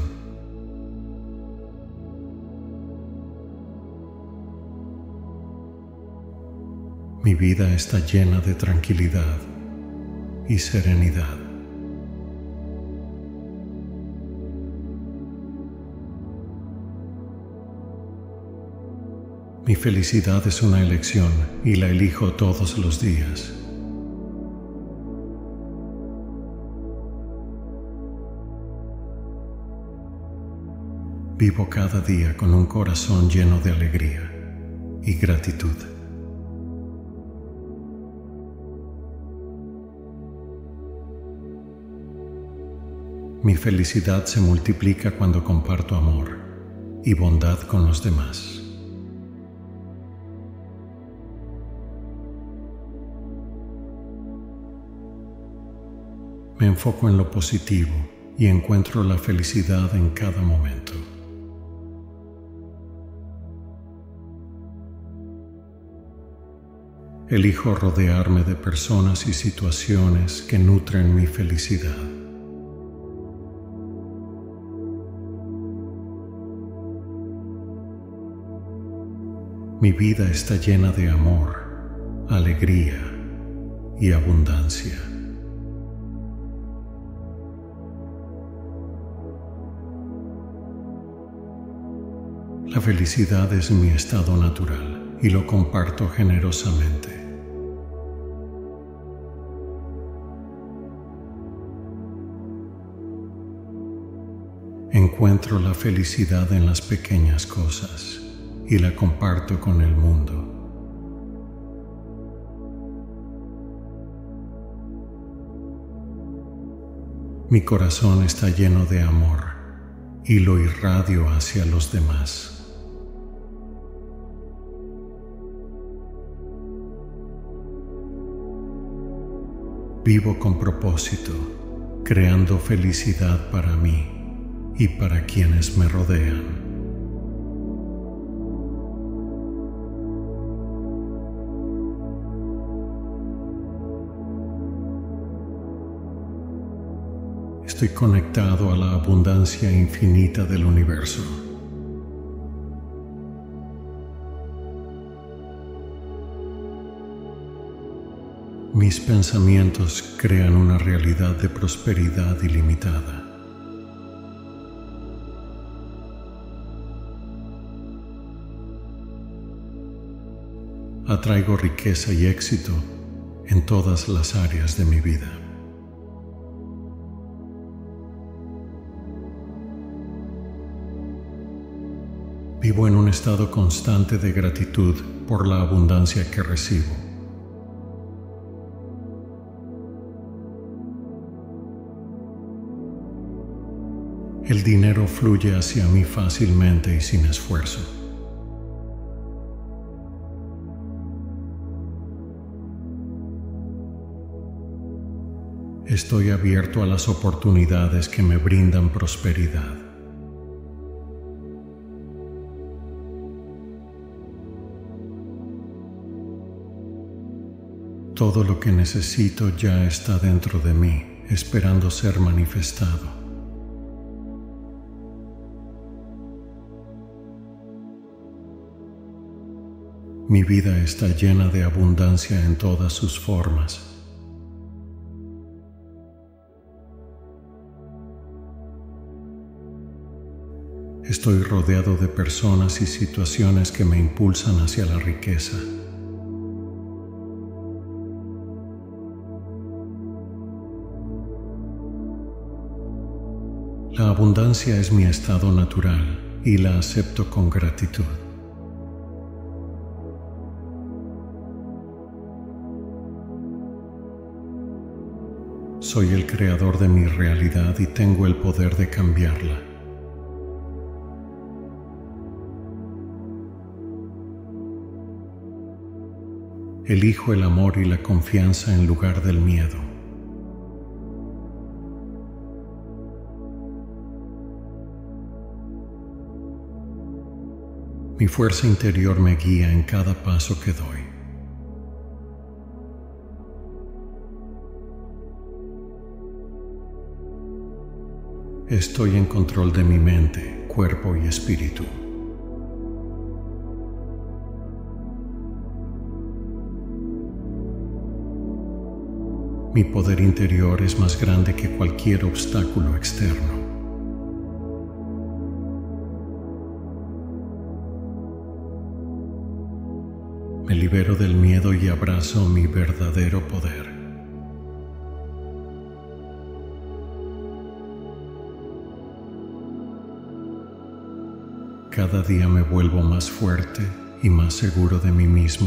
A: Mi vida está llena de tranquilidad y serenidad. Mi felicidad es una elección y la elijo todos los días. Vivo cada día con un corazón lleno de alegría y gratitud. Mi felicidad se multiplica cuando comparto amor y bondad con los demás. Me enfoco en lo positivo y encuentro la felicidad en cada momento. Elijo rodearme de personas y situaciones que nutren mi felicidad. Mi vida está llena de amor, alegría y abundancia. La felicidad es mi estado natural y lo comparto generosamente. Encuentro la felicidad en las pequeñas cosas y la comparto con el mundo. Mi corazón está lleno de amor y lo irradio hacia los demás. Vivo con propósito, creando felicidad para mí y para quienes me rodean. Estoy conectado a la abundancia infinita del universo. Mis pensamientos crean una realidad de prosperidad ilimitada. Atraigo riqueza y éxito en todas las áreas de mi vida. Vivo en un estado constante de gratitud por la abundancia que recibo. El dinero fluye hacia mí fácilmente y sin esfuerzo. Estoy abierto a las oportunidades que me brindan prosperidad. Todo lo que necesito ya está dentro de mí, esperando ser manifestado. Mi vida está llena de abundancia en todas sus formas. Estoy rodeado de personas y situaciones que me impulsan hacia la riqueza. La abundancia es mi estado natural y la acepto con gratitud. Soy el creador de mi realidad y tengo el poder de cambiarla. Elijo el amor y la confianza en lugar del miedo. Mi fuerza interior me guía en cada paso que doy. Estoy en control de mi mente, cuerpo y espíritu. Mi poder interior es más grande que cualquier obstáculo externo. Me libero del miedo y abrazo mi verdadero poder. Cada día me vuelvo más fuerte y más seguro de mí mismo.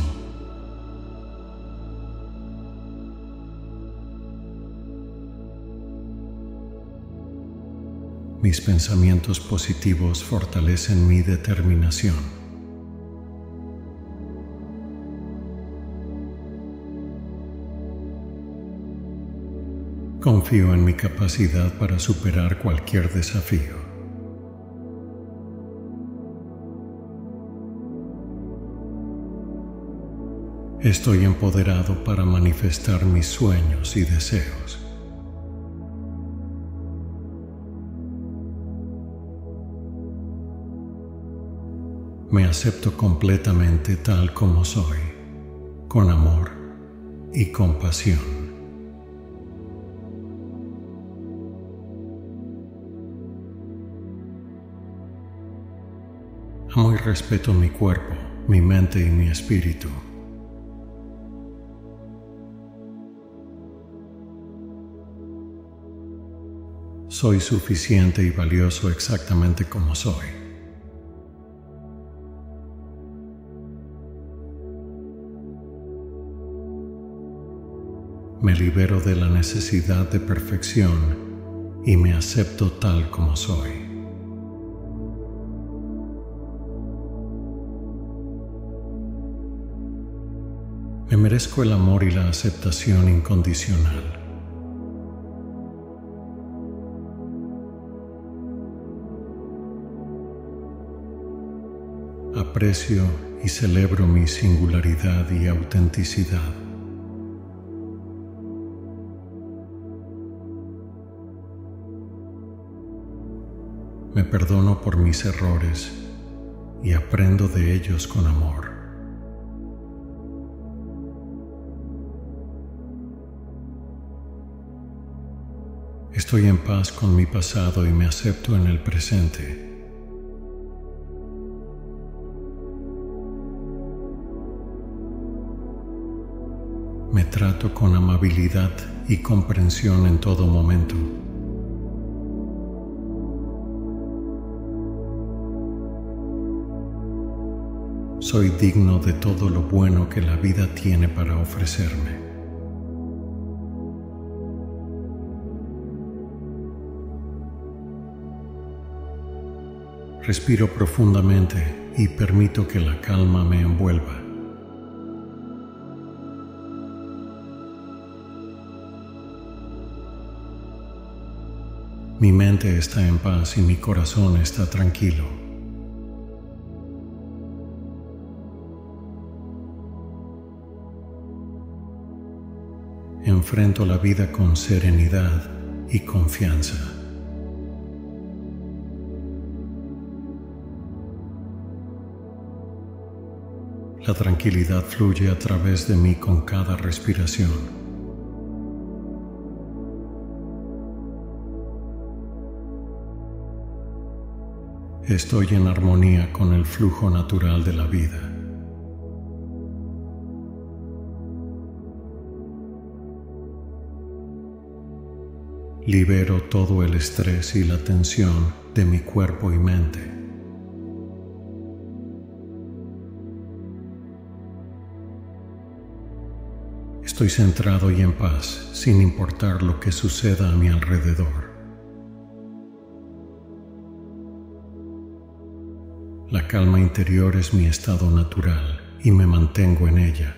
A: Mis pensamientos positivos fortalecen mi determinación. Confío en mi capacidad para superar cualquier desafío. Estoy empoderado para manifestar mis sueños y deseos. Me acepto completamente tal como soy, con amor y compasión. Amo y respeto mi cuerpo, mi mente y mi espíritu. Soy suficiente y valioso exactamente como soy. Me libero de la necesidad de perfección y me acepto tal como soy. Me merezco el amor y la aceptación incondicional. Aprecio y celebro mi singularidad y autenticidad. Me perdono por mis errores y aprendo de ellos con amor. Estoy en paz con mi pasado y me acepto en el presente. Me trato con amabilidad y comprensión en todo momento. Soy digno de todo lo bueno que la vida tiene para ofrecerme. Respiro profundamente y permito que la calma me envuelva. Mi mente está en paz y mi corazón está tranquilo. Enfrento la vida con serenidad y confianza. La tranquilidad fluye a través de mí con cada respiración. Estoy en armonía con el flujo natural de la vida. Libero todo el estrés y la tensión de mi cuerpo y mente. Estoy centrado y en paz, sin importar lo que suceda a mi alrededor. La calma interior es mi estado natural y me mantengo en ella.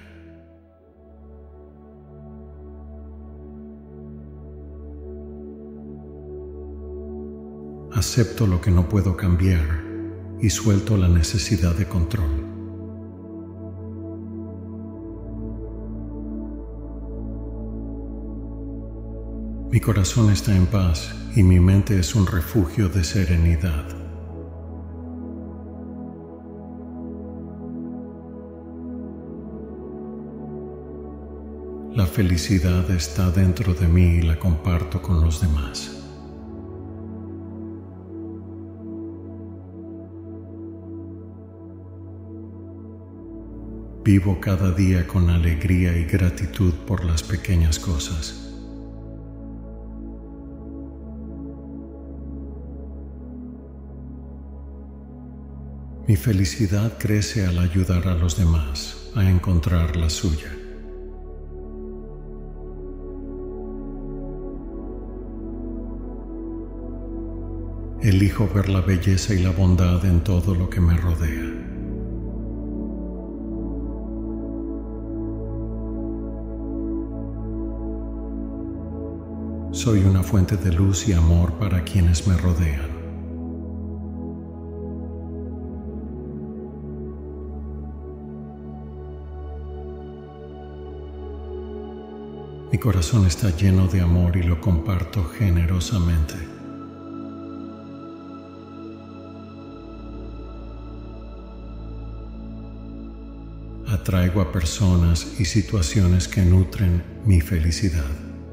A: Acepto lo que no puedo cambiar y suelto la necesidad de control. Mi corazón está en paz y mi mente es un refugio de serenidad. La felicidad está dentro de mí y la comparto con los demás. Vivo cada día con alegría y gratitud por las pequeñas cosas. Mi felicidad crece al ayudar a los demás a encontrar la suya. Elijo ver la belleza y la bondad en todo lo que me rodea. Soy una fuente de luz y amor para quienes me rodean. Mi corazón está lleno de amor y lo comparto generosamente. Atraigo a personas y situaciones que nutren mi felicidad.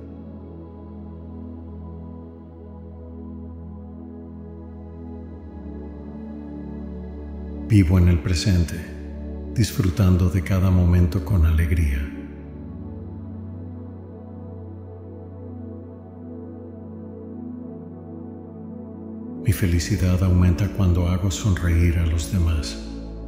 A: Vivo en el presente, disfrutando de cada momento con alegría. Mi felicidad aumenta cuando hago sonreír a los demás.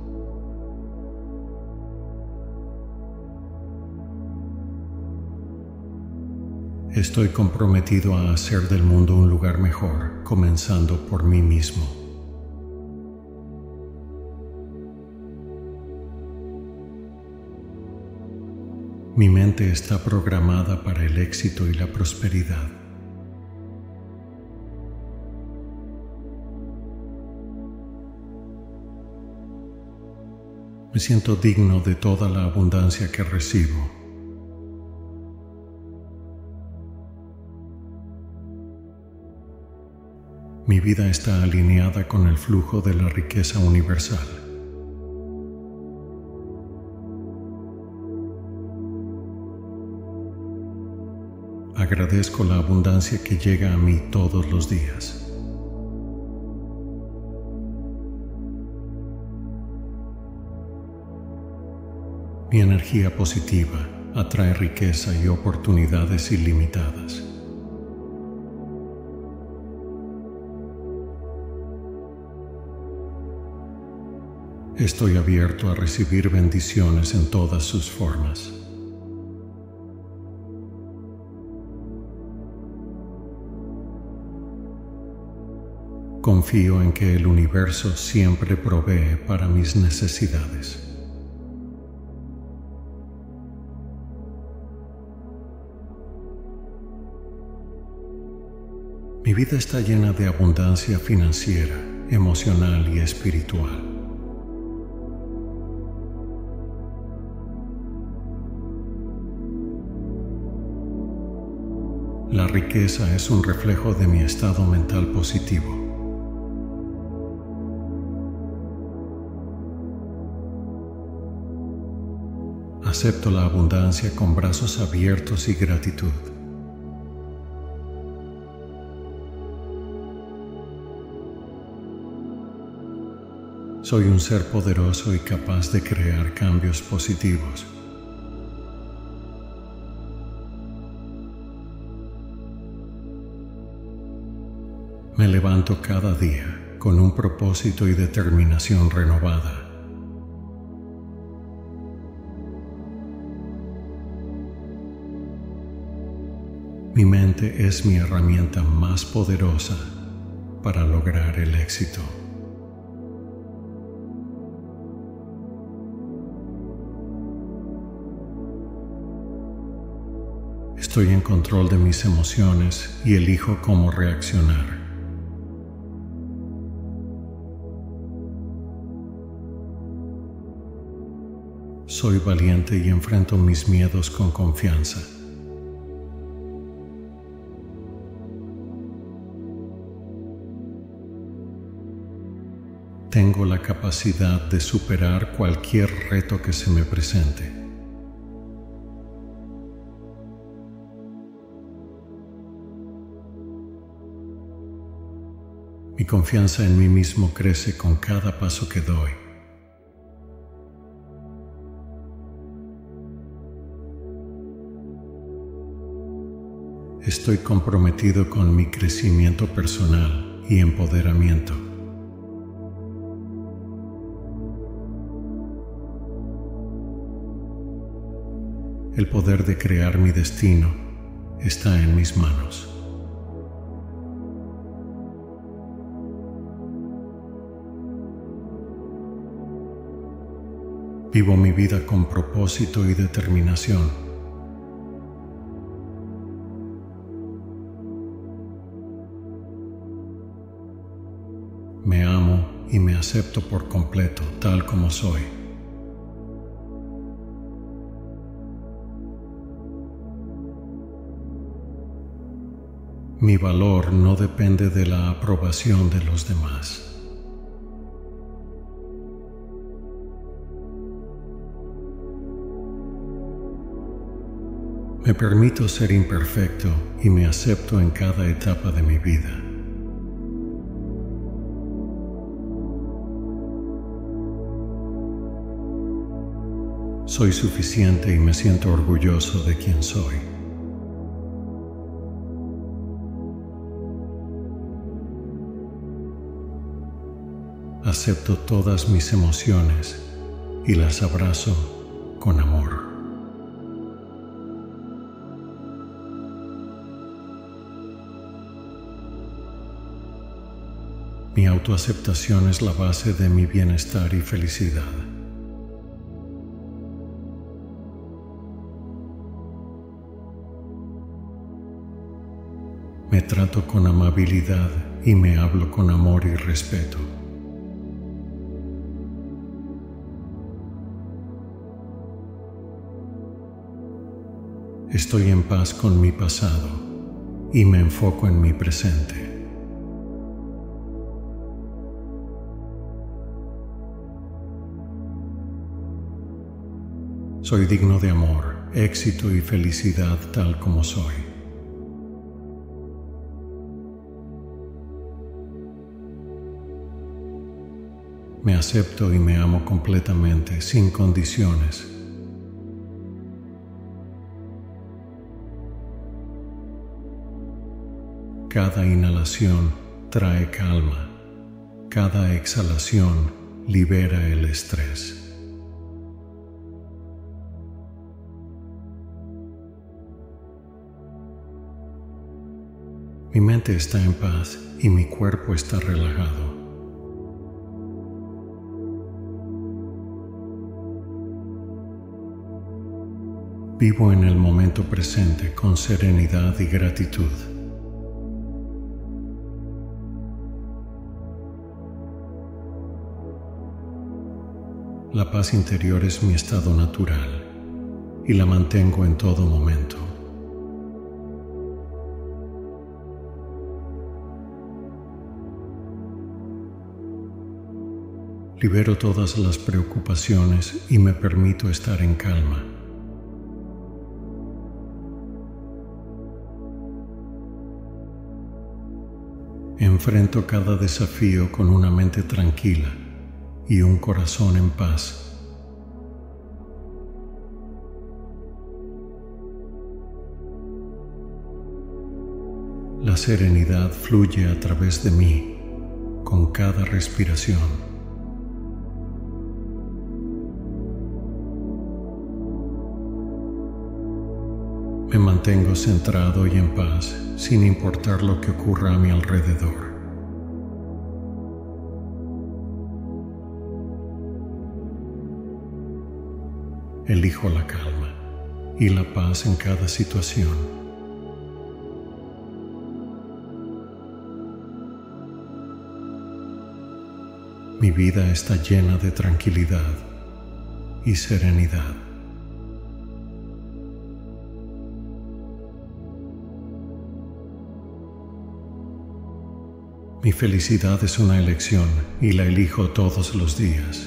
A: Estoy comprometido a hacer del mundo un lugar mejor, comenzando por mí mismo. Mi mente está programada para el éxito y la prosperidad. Me siento digno de toda la abundancia que recibo. Mi vida está alineada con el flujo de la riqueza universal. Agradezco la abundancia que llega a mí todos los días. Mi energía positiva atrae riqueza y oportunidades ilimitadas. Estoy abierto a recibir bendiciones en todas sus formas. Confío en que el universo siempre provee para mis necesidades. Mi vida está llena de abundancia financiera, emocional y espiritual. La riqueza es un reflejo de mi estado mental positivo. Acepto la abundancia con brazos abiertos y gratitud. Soy un ser poderoso y capaz de crear cambios positivos. Me levanto cada día con un propósito y determinación renovada. Mi mente es mi herramienta más poderosa para lograr el éxito. Estoy en control de mis emociones y elijo cómo reaccionar. Soy valiente y enfrento mis miedos con confianza. Tengo la capacidad de superar cualquier reto que se me presente. Mi confianza en mí mismo crece con cada paso que doy. Estoy comprometido con mi crecimiento personal y empoderamiento. El poder de crear mi destino está en mis manos. Vivo mi vida con propósito y determinación. Me amo y me acepto por completo tal como soy. Mi valor no depende de la aprobación de los demás. Me permito ser imperfecto y me acepto en cada etapa de mi vida. Soy suficiente y me siento orgulloso de quien soy. Acepto todas mis emociones y las abrazo con amor. Mi autoaceptación es la base de mi bienestar y felicidad. Me trato con amabilidad y me hablo con amor y respeto. Estoy en paz con mi pasado y me enfoco en mi presente. Soy digno de amor, éxito y felicidad tal como soy. Me acepto y me amo completamente, sin condiciones. Cada inhalación trae calma, cada exhalación libera el estrés. Mi mente está en paz y mi cuerpo está relajado. Vivo en el momento presente con serenidad y gratitud. La paz interior es mi estado natural y la mantengo en todo momento. Libero todas las preocupaciones y me permito estar en calma. Enfrento cada desafío con una mente tranquila y un corazón en paz. La serenidad fluye a través de mí con cada respiración. Me mantengo centrado y en paz, sin importar lo que ocurra a mi alrededor. Elijo la calma y la paz en cada situación. Mi vida está llena de tranquilidad y serenidad. Mi felicidad es una elección y la elijo todos los días.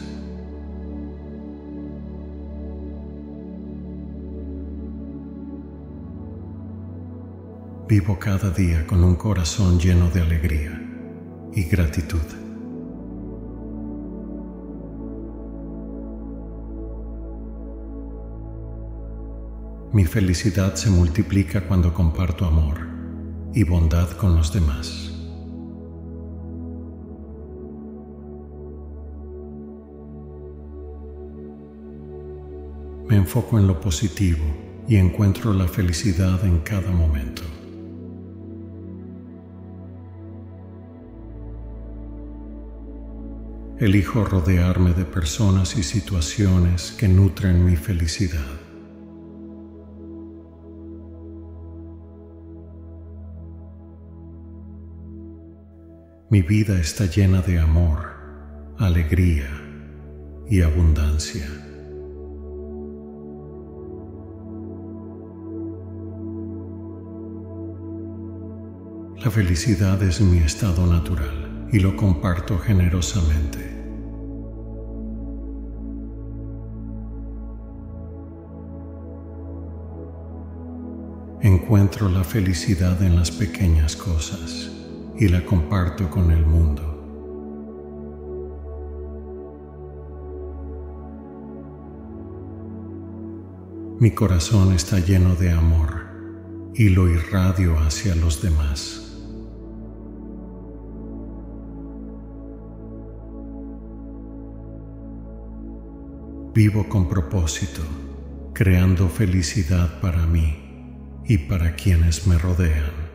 A: Vivo cada día con un corazón lleno de alegría y gratitud. Mi felicidad se multiplica cuando comparto amor y bondad con los demás. Me enfoco en lo positivo y encuentro la felicidad en cada momento. Elijo rodearme de personas y situaciones que nutren mi felicidad. Mi vida está llena de amor, alegría y abundancia. La felicidad es mi estado natural y lo comparto generosamente. Encuentro la felicidad en las pequeñas cosas y la comparto con el mundo. Mi corazón está lleno de amor y lo irradio hacia los demás. Vivo con propósito, creando felicidad para mí y para quienes me rodean.